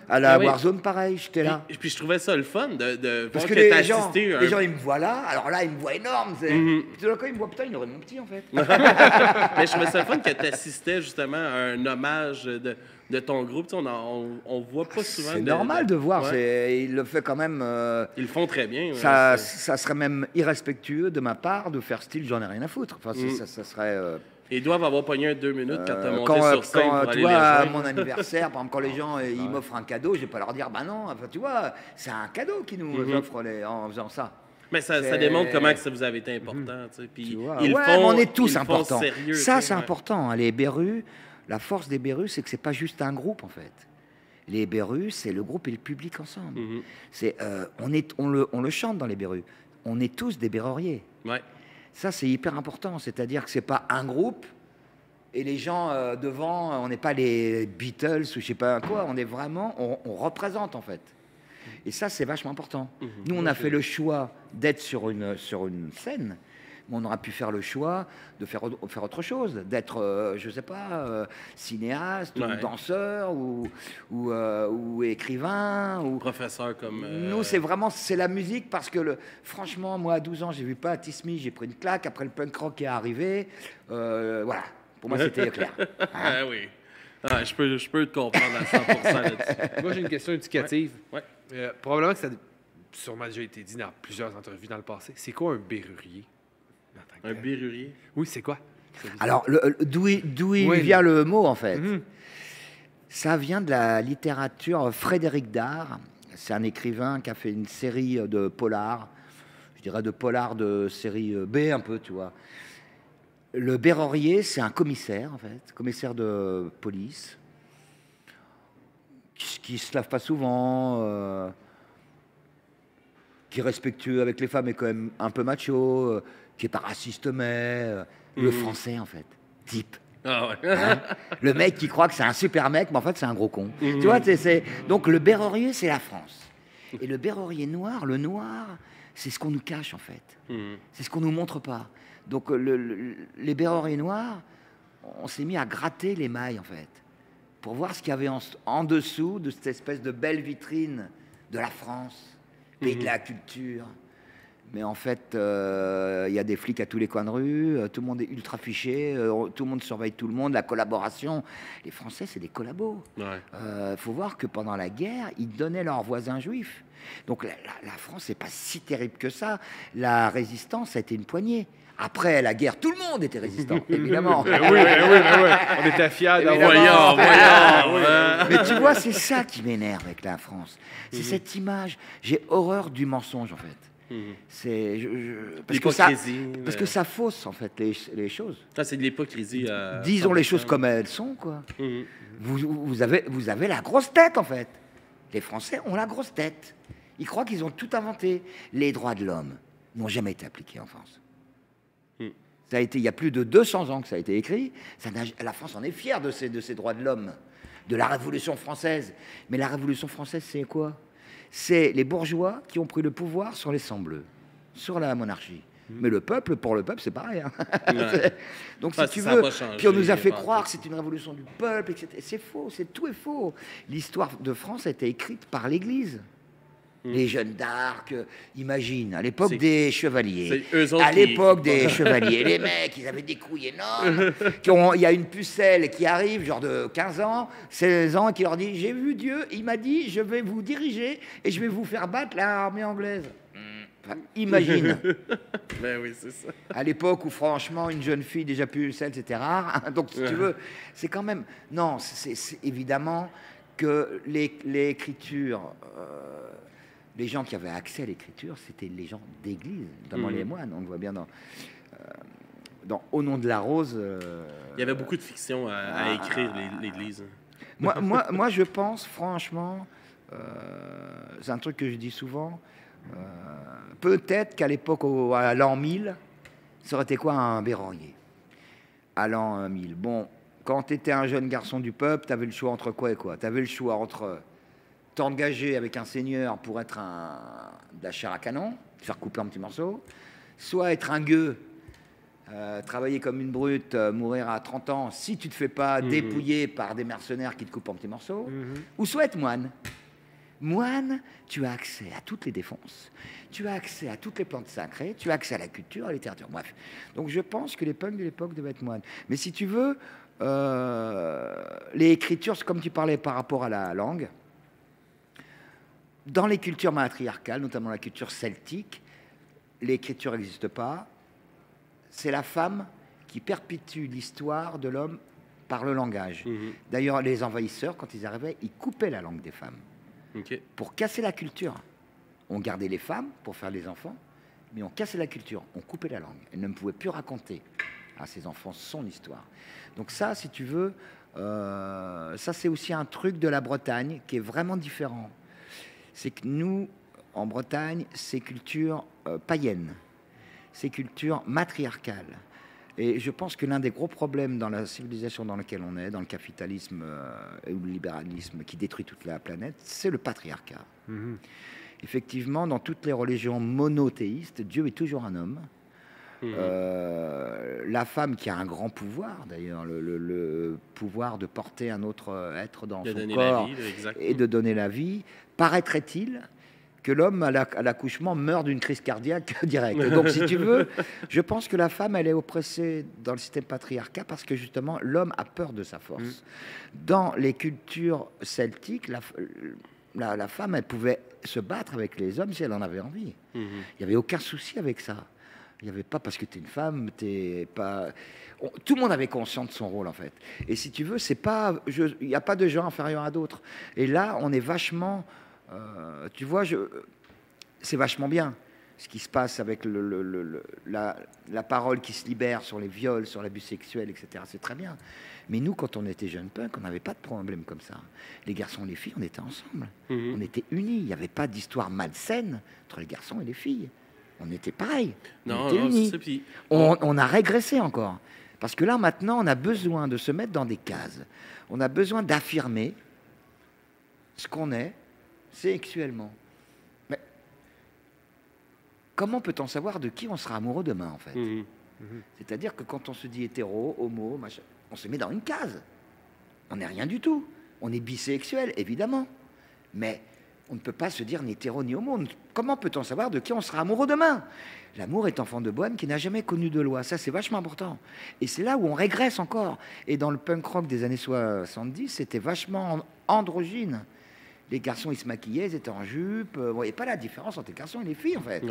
À la oui. Warzone, pareil, j'étais là. Puis je trouvais ça le fun de Parce voir que que t'as les gens, assisté les gens, ils me voient là. Alors là, ils me voient énorme. Puis tout d'un coup, ils me voient, putain, il aurait mon petit, en fait. Mais je trouvais ça le fun que tu assistais justement à un hommage de ton groupe. Tu sais, on voit pas souvent. C'est normal de voir. Ouais. Il le fait quand même. Ils le font très bien. Ça, ouais, ça serait même irrespectueux de ma part de faire style j'en ai rien à foutre. Enfin, ça serait. Ils doivent avoir pogné un 2 minutes quand t'as monté quand sur scène pour aller tu les vois, à rejoindre. mon anniversaire, par exemple, quand les gens ils m'offrent un cadeau, je vais pas leur dire bah non. Enfin, tu vois, c'est un cadeau qu'ils nous offrent en faisant ça. Mais ça C'est- démontre comment que ça vous avez été important. Tu sais. Puis Tu vois. ils le Ouais, font, mais on est tous ils le font importants. sérieux, Ça, tu sais, c'est ouais. important. Hein. Les Berus, la force des Berus, c'est que c'est pas juste un groupe en fait. Les Berus, c'est le groupe et le public ensemble. C'est, on le chante dans les Berus. On est tous des berruriers. Ouais. Ça, c'est hyper important. C'est-à-dire que c'est pas un groupe et les gens devant, on n'est pas les Beatles ou je sais pas quoi. On est vraiment, on représente en fait. Et ça, c'est vachement important. Nous, on a fait le choix d'être sur une scène, mais on aurait pu faire le choix de faire autre chose, d'être, je sais pas, cinéaste Ouais. ou danseur ou écrivain ou Professeur comme. nous, c'est la musique parce que, franchement, moi, à 12 ans, j'ai vu pas Tismi, j'ai pris une claque. Après, le punk rock est arrivé. Voilà, pour moi, c'était clair. Hein. Ah oui. Ah, je peux te comprendre à 100% là-dessus. Moi, j'ai une question éducative. Ouais. Probablement que ça a sûrement déjà été dit dans plusieurs entrevues dans le passé. C'est quoi un berrurier? en tant que Un tel? berrurier. Oui, c'est quoi? Alors, d'où il Oui. vient le mot, en fait Mhm. Ça vient de la littérature. Frédéric Dard, c'est un écrivain qui a fait une série de polars, je dirais de polars de série B un peu, tu vois. Le berrurier, c'est un commissaire, en fait, commissaire de police, qui se lave pas souvent, qui est respectueux avec les femmes, mais quand même un peu macho, qui est pas raciste, mais le français, en fait, type. Ah ouais. Hein. Le mec qui croit que c'est un super mec, mais en fait, c'est un gros con. Tu vois, donc le berrurier, c'est la France. Et le berrurier noir, le noir, c'est ce qu'on nous cache, en fait. C'est ce qu'on nous montre pas. Donc, les berruriers noirs, on s'est mis à gratter les mailles, en fait, pour voir ce qu'il y avait en dessous de cette espèce de belle vitrine de la France, pays de la culture. Mais en fait, il y a des flics à tous les coins de rue, tout le monde est ultra fiché, tout le monde surveille tout le monde, la collaboration. Les Français, c'est des collabos. Ouais. Faut voir que pendant la guerre, ils donnaient leurs voisins juifs. Donc la France n'est pas si terrible que ça. La résistance a été une poignée. Après la guerre, tout le monde était résistant, évidemment. Oui. On était fiers d'avoir. Voyons. Mais tu vois, c'est ça qui m'énerve avec la France. C'est cette image. J'ai horreur du mensonge, en fait. C'est parce que ça fausse en fait les choses. Ça, c'est de l'hypocrisie. Disons les choses comme elles sont, quoi. Vous avez la grosse tête, en fait. Les Français ont la grosse tête. Ils croient qu'ils ont tout inventé. Les droits de l'homme n'ont jamais été appliqués en France. Ça a été, il y a plus de 200 ans que ça a été écrit. La France en est fière de ces droits de l'homme, de la Révolution française. Mais la Révolution française, c'est quoi? C'est les bourgeois qui ont pris le pouvoir sur les sangs-bleus, sur la monarchie. Mais le peuple, pour le peuple, c'est pareil. Hein. Ouais. Donc, Enfin, si tu ça a veux, pas changé, puis on nous a fait pas croire tout. que c'est une révolution du peuple, etc. C'est faux, tout est faux. L'histoire de France a été écrite par l'Église. Les jeunes d'Arc, imagine, à l'époque C'est- des chevaliers. c'est eux autres À qui- l'époque des chevaliers, les mecs, ils avaient des couilles énormes. Il y a une pucelle qui arrive, genre de 15 ans, 16 ans, qui leur dit: j'ai vu Dieu, il m'a dit, je vais vous diriger et je vais vous faire battre l'armée anglaise. Enfin, imagine. Ben oui, c'est ça. À l'époque où, franchement, une jeune fille déjà pucelle, c'était rare. Donc, si tu veux, c'est quand même... Non, c'est évidemment que l'écriture... les gens qui avaient accès à l'écriture, c'était les gens d'église, notamment les moines. On le voit bien dans Au nom de la rose. Il y avait beaucoup de fiction à écrire, l'Église. Moi, je pense, franchement, c'est un truc que je dis souvent, peut-être qu'à l'époque, à l'an 1000, ça aurait été quoi un berrurier? À l'an 1000. Bon, quand tu étais un jeune garçon du peuple, tu avais le choix entre quoi et quoi? Tu avais le choix entre t'engager avec un seigneur pour être de la chair à canon, te faire couper en petits morceaux, soit être un gueux, travailler comme une brute, mourir à 30 ans si tu te fais pas dépouiller par des mercenaires qui te coupent en petits morceaux, ou soit être moine. Moine, tu as accès à toutes les défenses, tu as accès à toutes les plantes sacrées, tu as accès à la culture, à la littérature, bref. Donc je pense que les punks de l'époque devaient être moines. Mais si tu veux, les écritures, c'est comme tu parlais par rapport à la langue, dans les cultures matriarcales, notamment la culture celtique, l'écriture n'existe pas. C'est la femme qui perpétue l'histoire de l'homme par le langage. D'ailleurs, les envahisseurs, quand ils arrivaient, ils coupaient la langue des femmes. Pour casser la culture. On gardait les femmes pour faire les enfants, mais on cassait la culture, on coupait la langue. Elles ne pouvaient plus raconter à ses enfants son histoire. Donc ça, si tu veux, ça c'est aussi un truc de la Bretagne qui est vraiment différent. C'est que nous, en Bretagne, c'est culture païenne, c'est culture matriarcale. Et je pense que l'un des gros problèmes dans la civilisation dans laquelle on est, dans le capitalisme ou le libéralisme qui détruit toute la planète, c'est le patriarcat. Effectivement, dans toutes les religions monothéistes, Dieu est toujours un homme. La femme qui a un grand pouvoir, d'ailleurs, le pouvoir de porter un autre être dans son corps et de donner la vie, paraîtrait-il que l'homme à l'accouchement meurt d'une crise cardiaque directe. Donc, si tu veux, je pense que la femme, elle est oppressée dans le système patriarcat parce que justement, l'homme a peur de sa force. Dans les cultures celtiques, la femme, elle pouvait se battre avec les hommes si elle en avait envie. Il n'y avait aucun souci avec ça. Il n'y avait pas parce que tu es une femme, t'es pas. Tout le monde avait conscience de son rôle en fait. Et si tu veux, c'est pas, il n'y a pas de genre inférieur à d'autres. Et là, on est vachement, tu vois, c'est vachement bien ce qui se passe avec la parole qui se libère sur les viols, sur l'abus sexuel, etc. C'est très bien. Mais nous, quand on était jeunes punk, on n'avait pas de problème comme ça. Les garçons et les filles, on était ensemble. On était unis. Il n'y avait pas d'histoire malsaine entre les garçons et les filles. On était pareil. On était unis. Puis... On a régressé encore. Parce que là, maintenant, on a besoin de se mettre dans des cases. On a besoin d'affirmer ce qu'on est sexuellement. Mais comment peut-on savoir de qui on sera amoureux demain, en fait? C'est-à-dire que quand on se dit hétéro, homo, machin, on se met dans une case. On n'est rien du tout. On est bisexuel, évidemment. Mais on ne peut pas se dire ni hétéro ni homo. Comment peut-on savoir de qui on sera amoureux demain? L'amour est enfant de bohème qui n'a jamais connu de loi. Ça, c'est vachement important. Et c'est là où on régresse encore. Et dans le punk rock des années 70, c'était vachement androgyne. Les garçons, ils se maquillaient, ils étaient en jupe. Vous voyez pas la différence entre les garçons et les filles, en fait.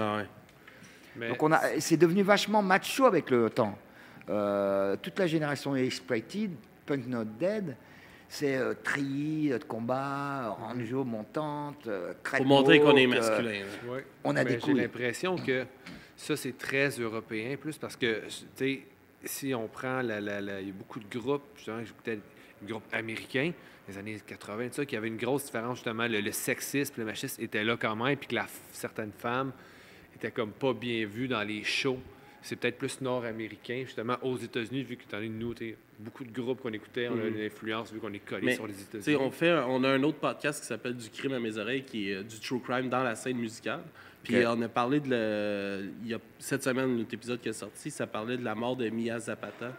Mais... Donc, c'est devenu vachement macho avec le temps. Toute la génération Exploited, Punk Not Dead, c'est tri de combat, ranjo montante, crête. Pour montrer qu'on est masculin. On a des couilles. J'ai l'impression que ça, c'est très européen, plus parce que, tu sais, si on prend il y a beaucoup de groupes, justement, j'écoutais des groupes américains, des années 80, ça, qui avait une grosse différence, justement, le sexisme, le machisme était là quand même, puis que certaines femmes étaient comme pas bien vues dans les shows. C'est peut-être plus nord-américain, justement, aux États-Unis, vu que nous, beaucoup de groupes qu'on écoutait, on a une influence, vu qu'on est collé sur les États-Unis. On a un autre podcast qui s'appelle Du crime à mes oreilles, qui est du true crime dans la scène musicale. Puis on a parlé il y a cette semaine, notre épisode qui est sorti, ça parlait de la mort de Mia Zapata,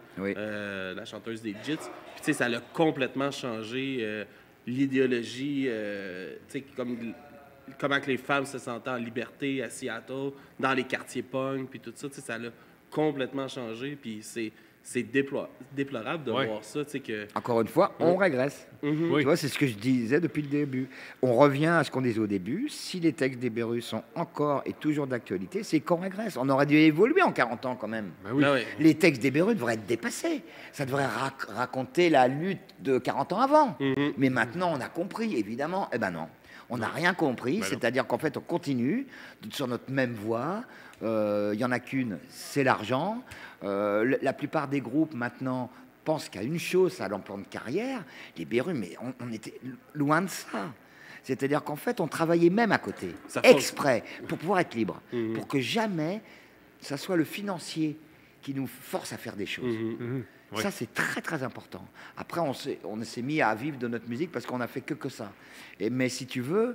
la chanteuse des Jits. Puis tu sais, ça a complètement changé l'idéologie, tu sais, comment que les femmes se sentaient en liberté à Seattle, dans les quartiers punk, puis tout ça, tu sais, ça l'a complètement changé, puis c'est déplorable de voir ça, tu sais que... Encore une fois, on régresse. Tu vois, c'est ce que je disais depuis le début. On revient à ce qu'on disait au début. Si les textes des Bérus sont encore et toujours d'actualité, c'est qu'on régresse. On aurait dû évoluer en 40 ans quand même. Les textes des Bérus devraient être dépassés. Ça devrait raconter la lutte de 40 ans avant. Mais maintenant, on a compris, évidemment. Eh ben non. On n'a rien compris, c'est-à-dire qu'en fait, on continue sur notre même voie. Il n'y en a qu'une, c'est l'argent. La plupart des groupes, maintenant, pensent qu'à une chose, c'est à l'emploi de carrière. Les Bérus, mais on était loin de ça. C'est-à-dire qu'en fait, on travaillait même à côté, exprès, pour pouvoir être libre, pour que jamais ça soit le financier qui nous force à faire des choses. Ça, c'est très, très important. Après, on s'est mis à vivre de notre musique parce qu'on n'a fait que ça. Mais si tu veux,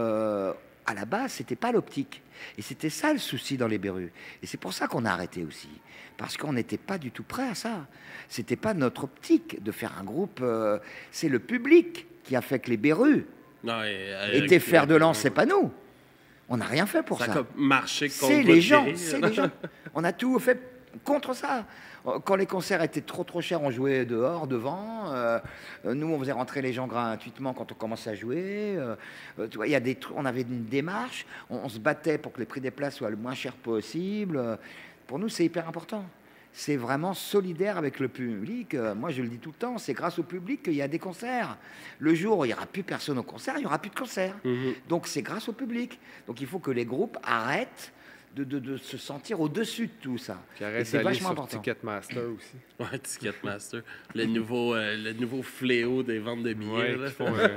à la base, c'était pas l'optique. Et c'était ça le souci dans les Bérus. Et c'est pour ça qu'on a arrêté aussi. Parce qu'on n'était pas du tout prêt à ça. C'était pas notre optique de faire un groupe. C'est le public qui a fait que les Bérus Et fer de lance, c'est pas nous. On n'a rien fait pour ça. Ça a marché contre c'est les gens. On a tout fait contre ça. Quand les concerts étaient trop chers, on jouait dehors, devant. Nous, on faisait rentrer les gens gratuitement quand on commençait à jouer. Tu vois, on avait une démarche. On se battait pour que les prix des places soient le moins cher possible. Pour nous, c'est hyper important. C'est vraiment solidaire avec le public. Moi, je le dis tout le temps, c'est grâce au public qu'il y a des concerts. Le jour où il n'y aura plus personne au concert, il n'y aura plus de concert. Donc, c'est grâce au public. Donc, il faut que les groupes arrêtent de se sentir au-dessus de tout ça. Et c'est vachement important. Ticketmaster aussi. Ouais, Ticketmaster. Le nouveau fléau des ventes de billets. Ouais,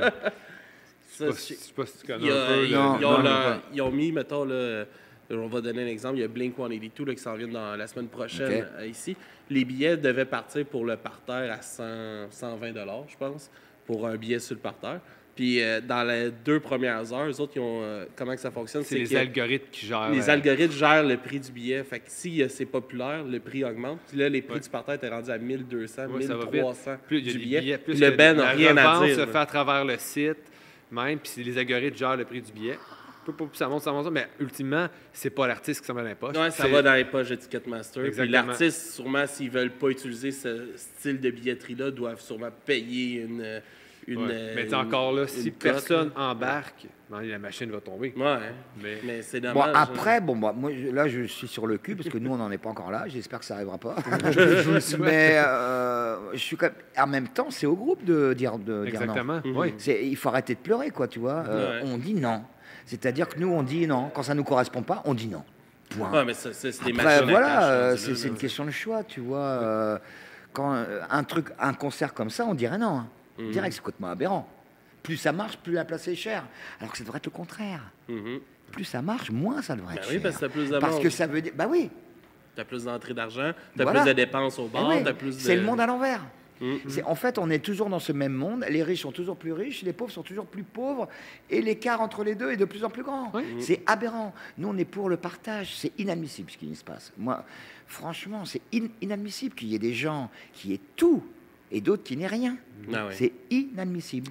je sais pas si tu connais ils ont mis, mettons, on va donner un exemple, il y a Blink-182 là, qui s'en vient dans la semaine prochaine ici. Les billets devaient partir pour le parterre à 120 $, je pense, pour un billet sur le parterre. Puis dans les 2 premières heures, eux autres, ils ont, comment que ça fonctionne? C'est les algorithmes qui gèrent. Les algorithmes gèrent le prix du billet. Fait que si c'est populaire, le prix augmente. Puis là, les prix du parterre étaient rendus à 1200, 1300 du billet. Plus le Ben n'a rien à dire. Se fait à travers le site, même, puis les algorithmes gèrent le prix du billet. Ça monte, mais ultimement, c'est pas l'artiste qui s'en va dans les poches. Oui, ça va dans les poches de Ticketmaster. Puis l'artiste, sûrement, s'ils veulent pas utiliser ce style de billetterie-là, doivent sûrement payer une mais encore là, si personne embarque, la machine va tomber. Oui, mais c'est dommage. Bon, après, moi, là, je suis sur le cul, parce que nous, on n'en est pas encore là. J'espère que ça n'arrivera pas. Mais je suis en même temps, c'est au groupe de dire non. Exactement. Il faut arrêter de pleurer, quoi, tu vois. On dit non. C'est-à-dire que nous, on dit non. Quand ça ne nous correspond pas, on dit non. Point. Ouais, mais c'est des machines voilà, c'est une question de choix, tu vois. Quand un concert comme ça, on dirait non. Hein. Direct, c'est complètement aberrant. Plus ça marche, plus la place est chère. Alors que ça devrait être le contraire. Plus ça marche, moins ça devrait être cher. Oui, parce que t'as plus de Parce que ça veut dire... oui. T'as plus d'entrées d'argent, t'as plus de dépenses au bar, t'as plus de... C'est le monde à l'envers. En fait, on est toujours dans ce même monde. Les riches sont toujours plus riches, les pauvres sont toujours plus pauvres, et l'écart entre les deux est de plus en plus grand. C'est aberrant. Nous, on est pour le partage. C'est inadmissible ce qui se passe. Moi, franchement, c'est inadmissible qu'il y ait des gens qui aient tout et d'autres qui n'aient rien. C'est inadmissible.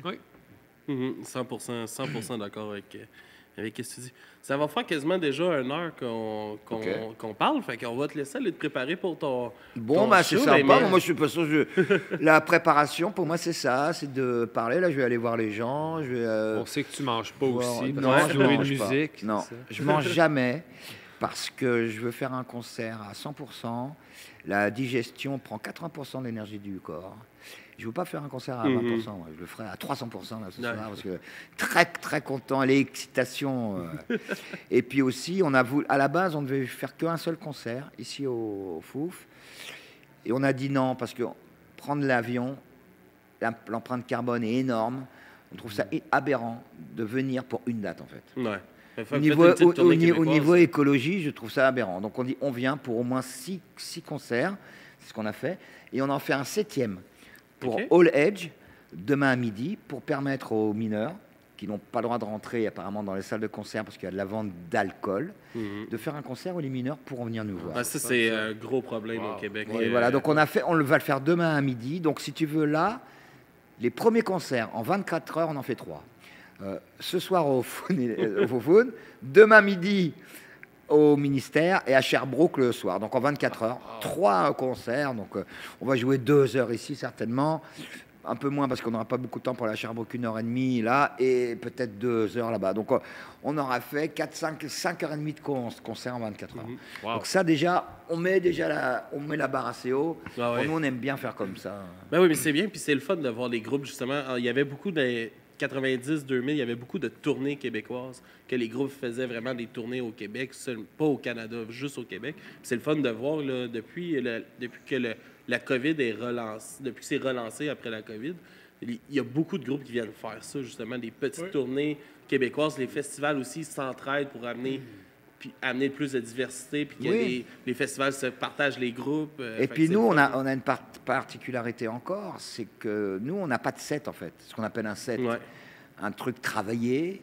100% d'accord avec ce que tu dis. Ça va faire quasiment déjà 1 heure qu'on parle, fait qu'on va te laisser aller te préparer pour ton c'est sympa. Moi, je suis pas sûr. La préparation, pour moi, c'est ça, c'est de parler. Là, je vais aller voir les gens. On sait que tu manges pas aussi. Non, je mange pas. Musique, non, je mange jamais parce que je veux faire un concert à 100%. La digestion prend 80% de l'énergie du corps. Je ne veux pas faire un concert à 20%, je le ferai à 300% là, ce soir, parce que très, très content, l'excitation. Et puis aussi, à la base, on devait faire qu'un seul concert, ici au Fouf. Et on a dit non, parce que prendre l'avion, l'empreinte carbone est énorme. On trouve ça aberrant de venir pour une date, en fait. Au niveau écologie, je trouve ça aberrant. Donc on dit, on vient pour au moins 6 concerts, c'est ce qu'on a fait, et on en fait un 7e. Pour All Edge, demain à midi, pour permettre aux mineurs, qui n'ont pas le droit de rentrer apparemment dans les salles de concert parce qu'il y a de la vente d'alcool, de faire un concert où les mineurs pourront venir nous voir. Ça, c'est un gros problème au Québec. Et voilà, donc on va le faire demain à midi. Donc si tu veux, là, les premiers concerts, en 24 heures, on en fait 3. Ce soir au Foufoune, demain midi au ministère et à Sherbrooke le soir. Donc en 24 heures, 3 concerts. Donc on va jouer 2 heures ici certainement. Un peu moins parce qu'on n'aura pas beaucoup de temps pour aller à Sherbrooke, 1h30 là, et peut-être 2 heures là-bas. Donc on aura fait 5 heures et demie de concert en 24 heures. Donc ça déjà, on met la barre assez haut. Nous, on aime bien faire comme ça. Oui, mais c'est bien. Puis c'est le fun de voir les groupes, justement. Il y avait beaucoup de... 90-2000, il y avait beaucoup de tournées québécoises, que les groupes faisaient vraiment des tournées au Québec, pas au Canada, juste au Québec. C'est le fun de voir, là, depuis que la COVID est relancée, depuis que c'est relancé après la COVID, il y a beaucoup de groupes qui viennent faire ça, justement, des petites tournées québécoises. Les festivals aussi s'entraident pour amener plus de diversité, puis que les festivals se partagent les groupes. Et puis nous, on a une particularité encore, c'est que nous, on n'a pas de set, en fait, ce qu'on appelle un set. Un truc travaillé,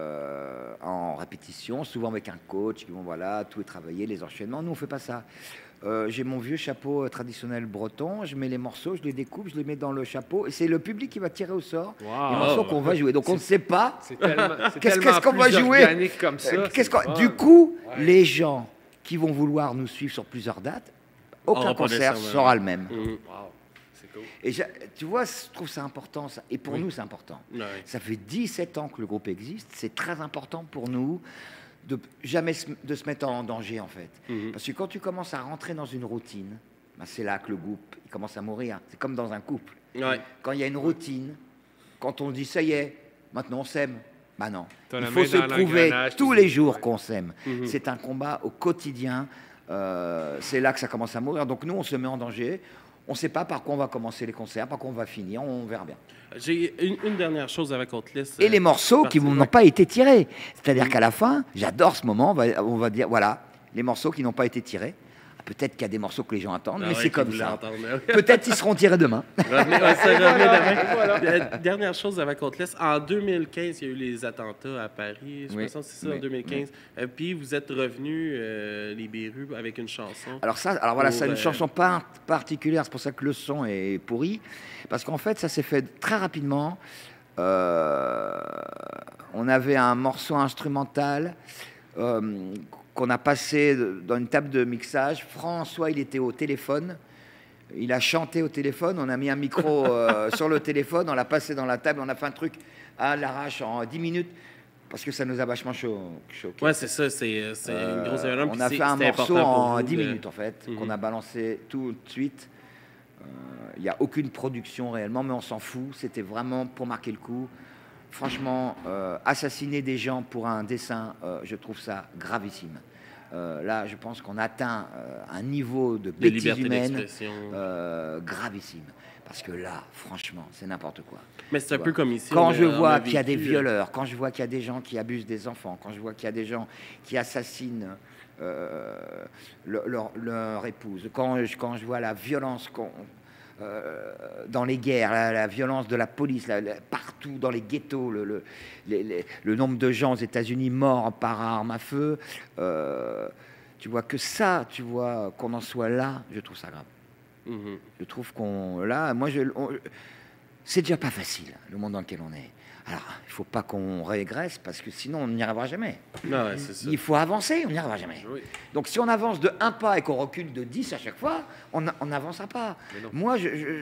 en répétition, souvent avec un coach, qui vont, tout est travaillé, les enchaînements. Nous, on ne fait pas ça. j'ai mon vieux chapeau traditionnel breton, je mets les morceaux, je les découpe, je les mets dans le chapeau, et c'est le public qui va tirer au sort les morceaux qu'on va jouer. Donc on ne sait pas qu'est-ce qu'on va jouer. Comme ça, du coup, les gens qui vont vouloir nous suivre sur plusieurs dates, aucun concert sera le même. Wow, c'est cool. Et tu vois, je trouve ça important, ça. Et pour nous, c'est important. Ouais. Ça fait 17 ans que le groupe existe. C'est très important pour nous de jamais se mettre en danger, en fait. Parce que quand tu commences à rentrer dans une routine, ben c'est là que le groupe il commence à mourir. C'est comme dans un couple. Ouais. Quand il y a une routine, quand on dit ça y est, maintenant on s'aime. Ben non. T'as Il la faut main se dans prouver l'engrenage, tous tu les sais. jours Ouais. qu'on s'aime. C'est un combat au quotidien. C'est là que ça commence à mourir. Donc nous, on se met en danger. On ne sait pas par quoi on va commencer les concerts, par quoi on va finir, on verra bien. J'ai une dernière chose avec Hôteless. Et les morceaux qui n'ont pas été tirés. C'est-à-dire qu'à la fin, j'adore ce moment, on va dire, voilà, les morceaux qui n'ont pas été tirés. Peut-être qu'il y a des morceaux que les gens attendent, mais c'est comme ça. Peut-être ils seront tirés demain. Dernière chose avec Hôteless. En 2015, il y a eu les attentats à Paris. Je me sens que c'est ça, en 2015. Puis vous êtes revenus, les Bérus, avec une chanson. Alors voilà, c'est une chanson pas particulière, c'est pour ça que le son est pourri. Parce qu'en fait, ça s'est fait très rapidement. On avait un morceau instrumental qu'on a passé dans une table de mixage. François, il était au téléphone. Il a chanté au téléphone. On a mis un micro sur le téléphone. On l'a passé dans la table. On a fait un truc à l'arrache en 10 minutes. Parce que ça nous a vachement choqué. Ouais, c'est ça. C'est une grosse événement. On a fait un morceau en 10 minutes, en fait, qu'on a balancé tout de suite. Il n'y a aucune production réellement, mais on s'en fout. C'était vraiment pour marquer le coup. Franchement, assassiner des gens pour un dessin, je trouve ça gravissime. Là, je pense qu'on atteint un niveau de bêtise humaine gravissime. Parce que là, franchement, c'est n'importe quoi. Mais c'est un peu comme ici. Quand je vois qu'il y a des violeurs, quand je vois qu'il y a des gens qui abusent des enfants, quand je vois qu'il y a des gens qui assassinent leur épouse, quand je vois la violence dans les guerres, la violence de la police, partout dans les ghettos, le nombre de gens aux États-Unis morts par arme à feu, tu vois que ça, tu vois qu'on en soit là, je trouve ça grave. Je trouve c'est déjà pas facile, le monde dans lequel on est. Alors, il faut pas qu'on régresse parce que sinon on n'y arrivera jamais. Ah ouais, c'est ça. Il faut avancer, on n'y arrivera jamais. Oui. Donc si on avance de 1 pas et qu'on recule de 10 à chaque fois, on n'avancera pas. Moi,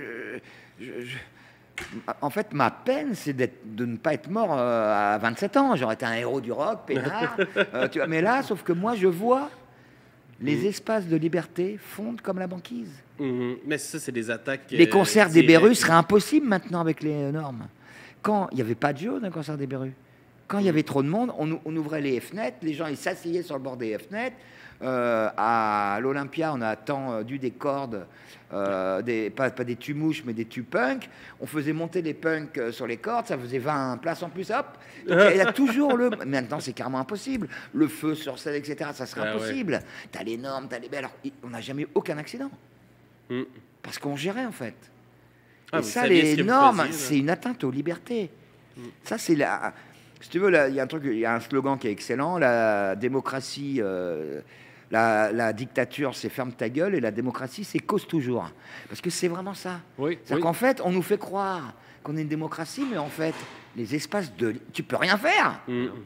en fait, ma peine, c'est de ne pas être mort à 27 ans. J'aurais été un héros du rock, peinard. Tu vois, mais là, sauf que moi, je vois les espaces de liberté fondent comme la banquise. Mais ça, c'est des attaques. Les concerts des Bérus seraient impossibles maintenant avec les normes. Quand il n'y avait pas de jeu dans un concert des Bérus, quand il y avait trop de monde, on ouvrait les fenêtres, les gens ils s'asseyaient sur le bord des fenêtres. À l'Olympia, on a tendu des cordes, pas des tubes-mouches, mais des tubes punk. On faisait monter les punks sur les cordes, ça faisait 20 places en plus, hop. Donc, il y a toujours Maintenant, c'est carrément impossible. Le feu sur scène, etc., ça serait impossible. Ouais. T'as les normes, t'as les... Alors, on n'a jamais eu aucun accident. Parce qu'on gérait, en fait. Et ça, les normes, c'est une atteinte aux libertés. Ça, c'est la... Si tu veux, il y a un slogan qui est excellent, la démocratie... La dictature, c'est ferme ta gueule, et la démocratie, c'est cause toujours. Parce que c'est vraiment ça. C'est-à-dire qu'en fait, on nous fait croire qu'on est une démocratie, mais en fait, les espaces de... Tu peux rien faire.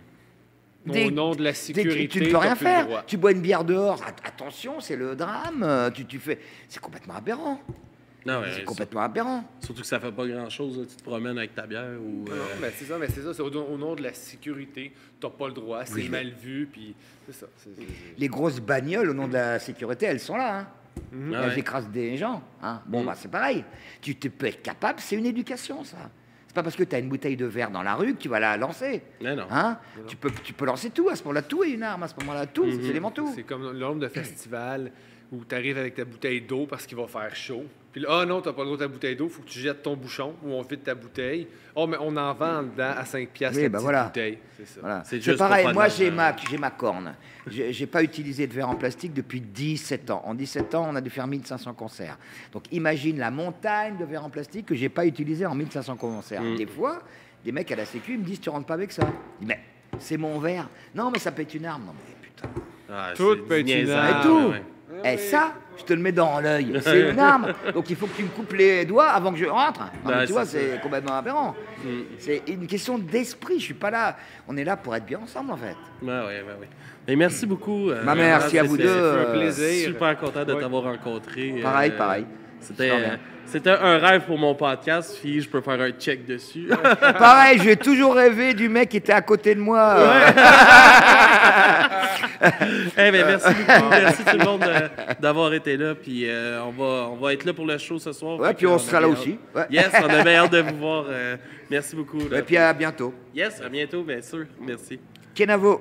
Au nom de la sécurité, tu ne peux rien faire. Tu bois une bière dehors, attention, c'est le drame. Tu fais... C'est complètement aberrant. C'est complètement aberrant. Surtout que ça fait pas grand-chose. Tu te promènes avec ta bière ou... Non, mais c'est ça. C'est au nom de la sécurité. T'as pas le droit. C'est mal vu. Puis c'est ça. Les grosses bagnoles, au nom de la sécurité, elles sont là. Elles écrasent des gens. Bon, c'est pareil. Tu peux être capable. C'est une éducation, ça. C'est pas parce que tu as une bouteille de verre dans la rue que tu vas la lancer. Mais non. Tu peux lancer tout. À ce moment-là, tout est une arme. À ce moment-là, tout. C'est élément tout. C'est comme le nombre de festivals où tu arrives avec ta bouteille d'eau parce qu'il va faire chaud. Puis là, non, tu n'as pas le droit de ta bouteille d'eau, il faut que tu jettes ton bouchon ou on vide ta bouteille. Mais on en vend dedans à 5$ la petite bouteille. C'est ça. Voilà. C'est pareil, moi j'ai ma corne. J'ai pas utilisé de verre en plastique depuis 17 ans. En 17 ans, on a dû faire 1500 concerts. Donc imagine la montagne de verre en plastique que j'ai pas utilisé en 1500 concerts. Des fois, des mecs à la sécu ils me disent tu rentres pas avec ça. Je dis mais c'est mon verre. Non mais ça peut être une arme. Non mais putain. Tout peut être une arme. Et tout. Et ça, je te le mets dans l'œil. C'est une arme. Donc il faut que tu me coupes les doigts avant que je rentre. Non, mais tu vois, c'est complètement aberrant. C'est une question d'esprit. Je suis pas là. On est là pour être bien ensemble, en fait. Oui. Et merci beaucoup. Merci à vous deux. C'est un plaisir. Super content de t'avoir rencontré. Pareil. C'était un rêve pour mon podcast, puis je peux faire un check dessus. Pareil, j'ai toujours rêvé du mec qui était à côté de moi. Merci beaucoup. Merci tout le monde d'avoir été là. Puis on va être là pour le show ce soir. Ouais, puis on sera là aussi. Ouais. Yes, on a bien hâte de vous voir. Merci beaucoup. Et puis à bientôt. Yes, à bientôt, bien sûr. Merci. Kenavo.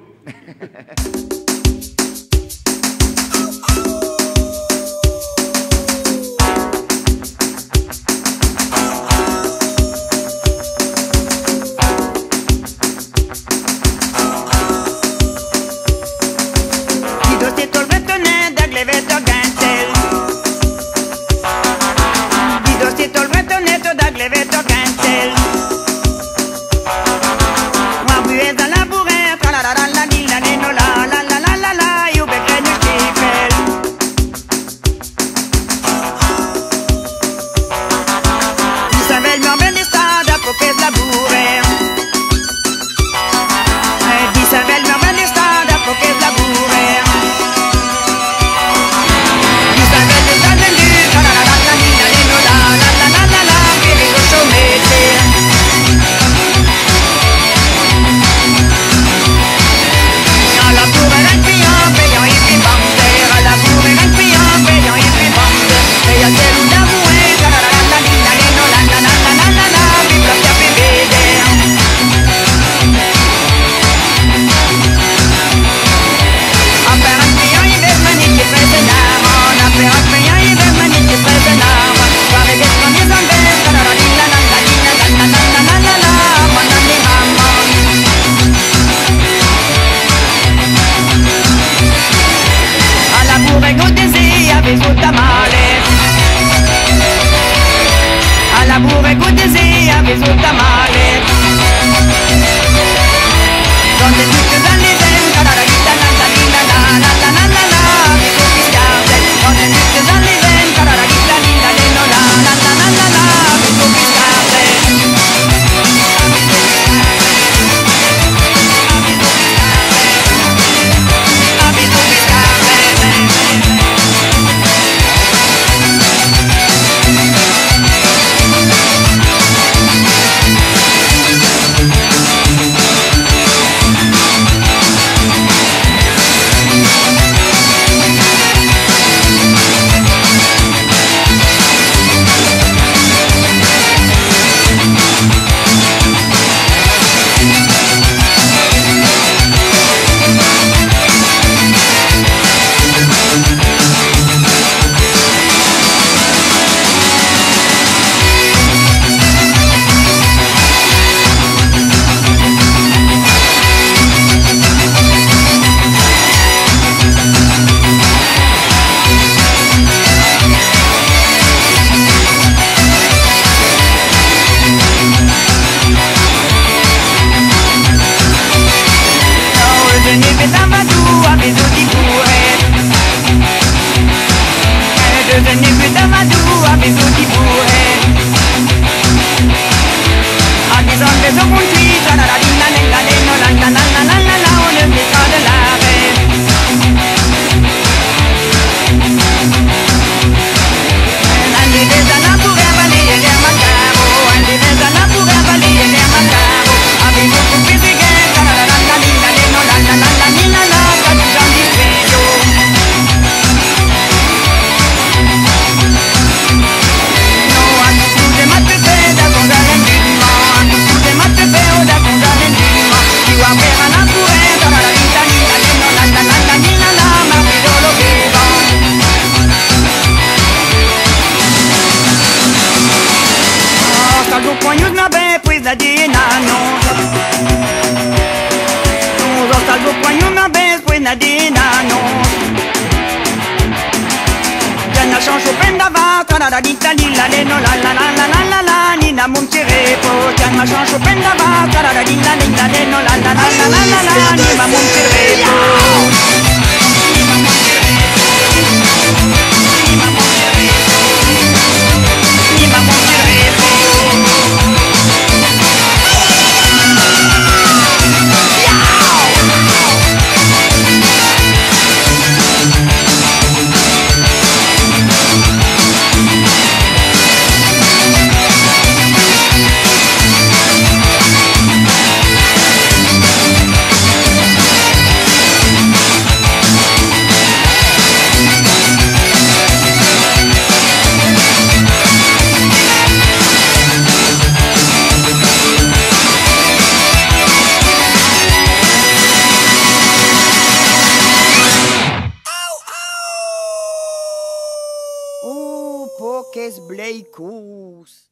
Marquez Bleikous.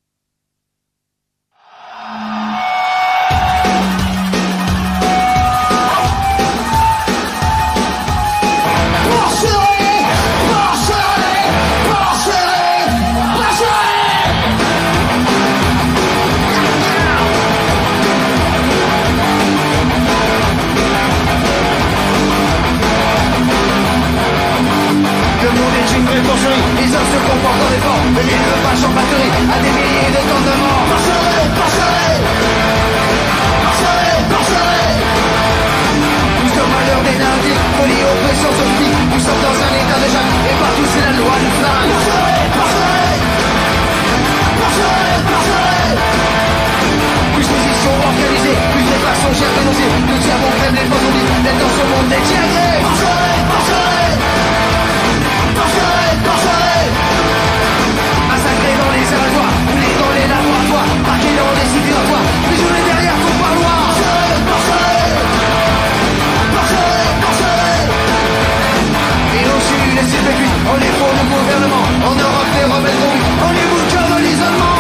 Les hommes se comportent en effort, mais ils ne marchent en batterie à des milliers de temps de mort. Nous sommes à l'heure des navires, folie, oppression, sophie. Nous sommes dans un état de jacques, et partout c'est la loi du flingue. Plus position organisée, plus les façons chères dénoncées. Nous diamants prennent les poissons vides, d'être dans ce monde des diagrées. Massacrés dans les abattoirs, brûlés dans les laboratoires, marqués dans les sites giratoires, prisonniers derrière ton parloir. Et on tue les circuits, on les prône au gouvernement, en Europe les rebelles vont vite, on les bouge comme l'isolement.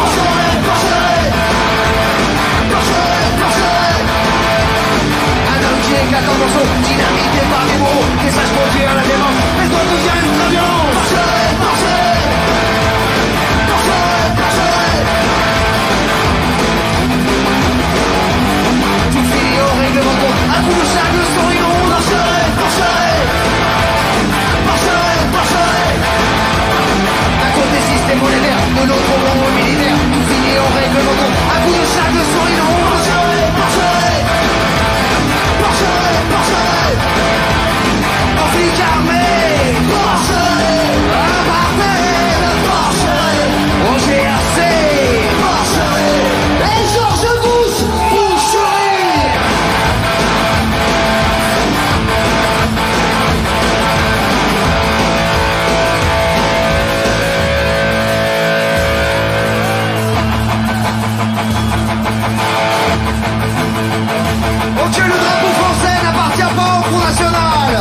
Un homme qui éclate en morceaux, dynamité par les bourreaux, qui sache conduire la démence, mais toi devient une violence. Tout finit au règlement de compte, un coup de sac de son inonde. D'un côté système monétaire, de l'autre monde militaire. Tout finit au règlement de compte, un coup de sac de son inonde. En flic armé, au GRC, et Georges Bush, boucherie. Ok, le drapeau français n'appartient pas au Front National.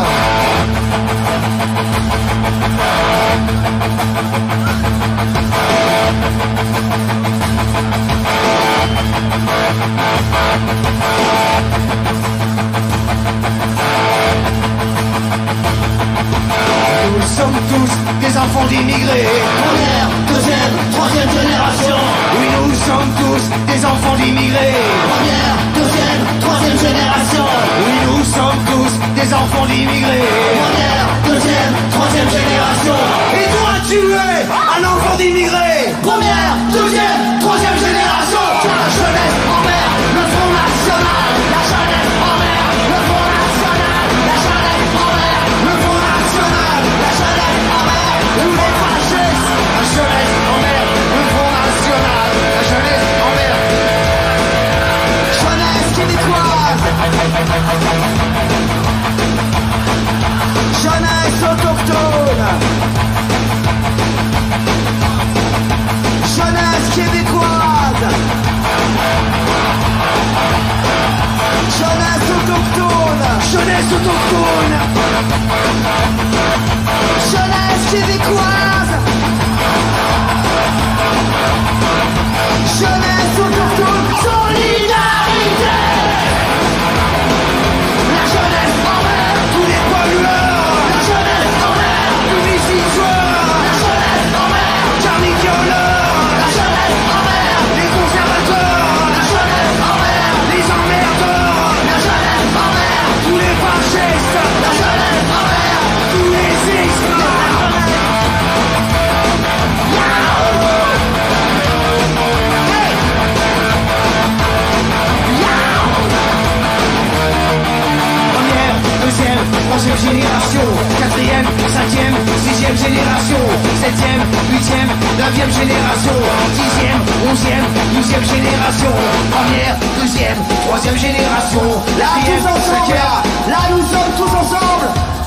Nous sommes tous des enfants d'immigrés. Première, deuxième, troisième génération. Oui, nous sommes tous des enfants d'immigrés. Première, deuxième, troisième génération. Oui, nous sommes tous des enfants d'immigrés. Première, deuxième, troisième génération. Et toi, tu es un enfant d'immigré. Première, deuxième, troisième génération. La jeunesse en mer, le Front National. La jeunesse en mer, le Front National. La jeunesse en mer, le Front National. La jeunesse en mer, tous les fascistes. La jeunesse en mer, le Front National. La jeunesse en mer. Jeunesse québécoise. Jeunesse autochtone. Jeunesse québécoise. Jeunesse autochtone. Jeunesse autochtone. Jeunesse québécoise. Jeunesse autochtone. Solidarité. La jeunesse en mer, tous les pollueurs. La jeunesse en mer, publicitueurs. La jeunesse en mer, carnicoleurs. La jeunesse en mer, les conservateurs. La jeunesse en mer, les emmerdeurs. La jeunesse en mer, tous les fascistes. La jeunesse en mer, tous les ismes. Deuxième, troisième génération, quatrième, cinquième, sixième génération, septième, huitième, neuvième génération, dixième, onzième, douzième génération, première, deuxième, troisième génération, Là, tous ensemble, là, nous sommes tous ensemble.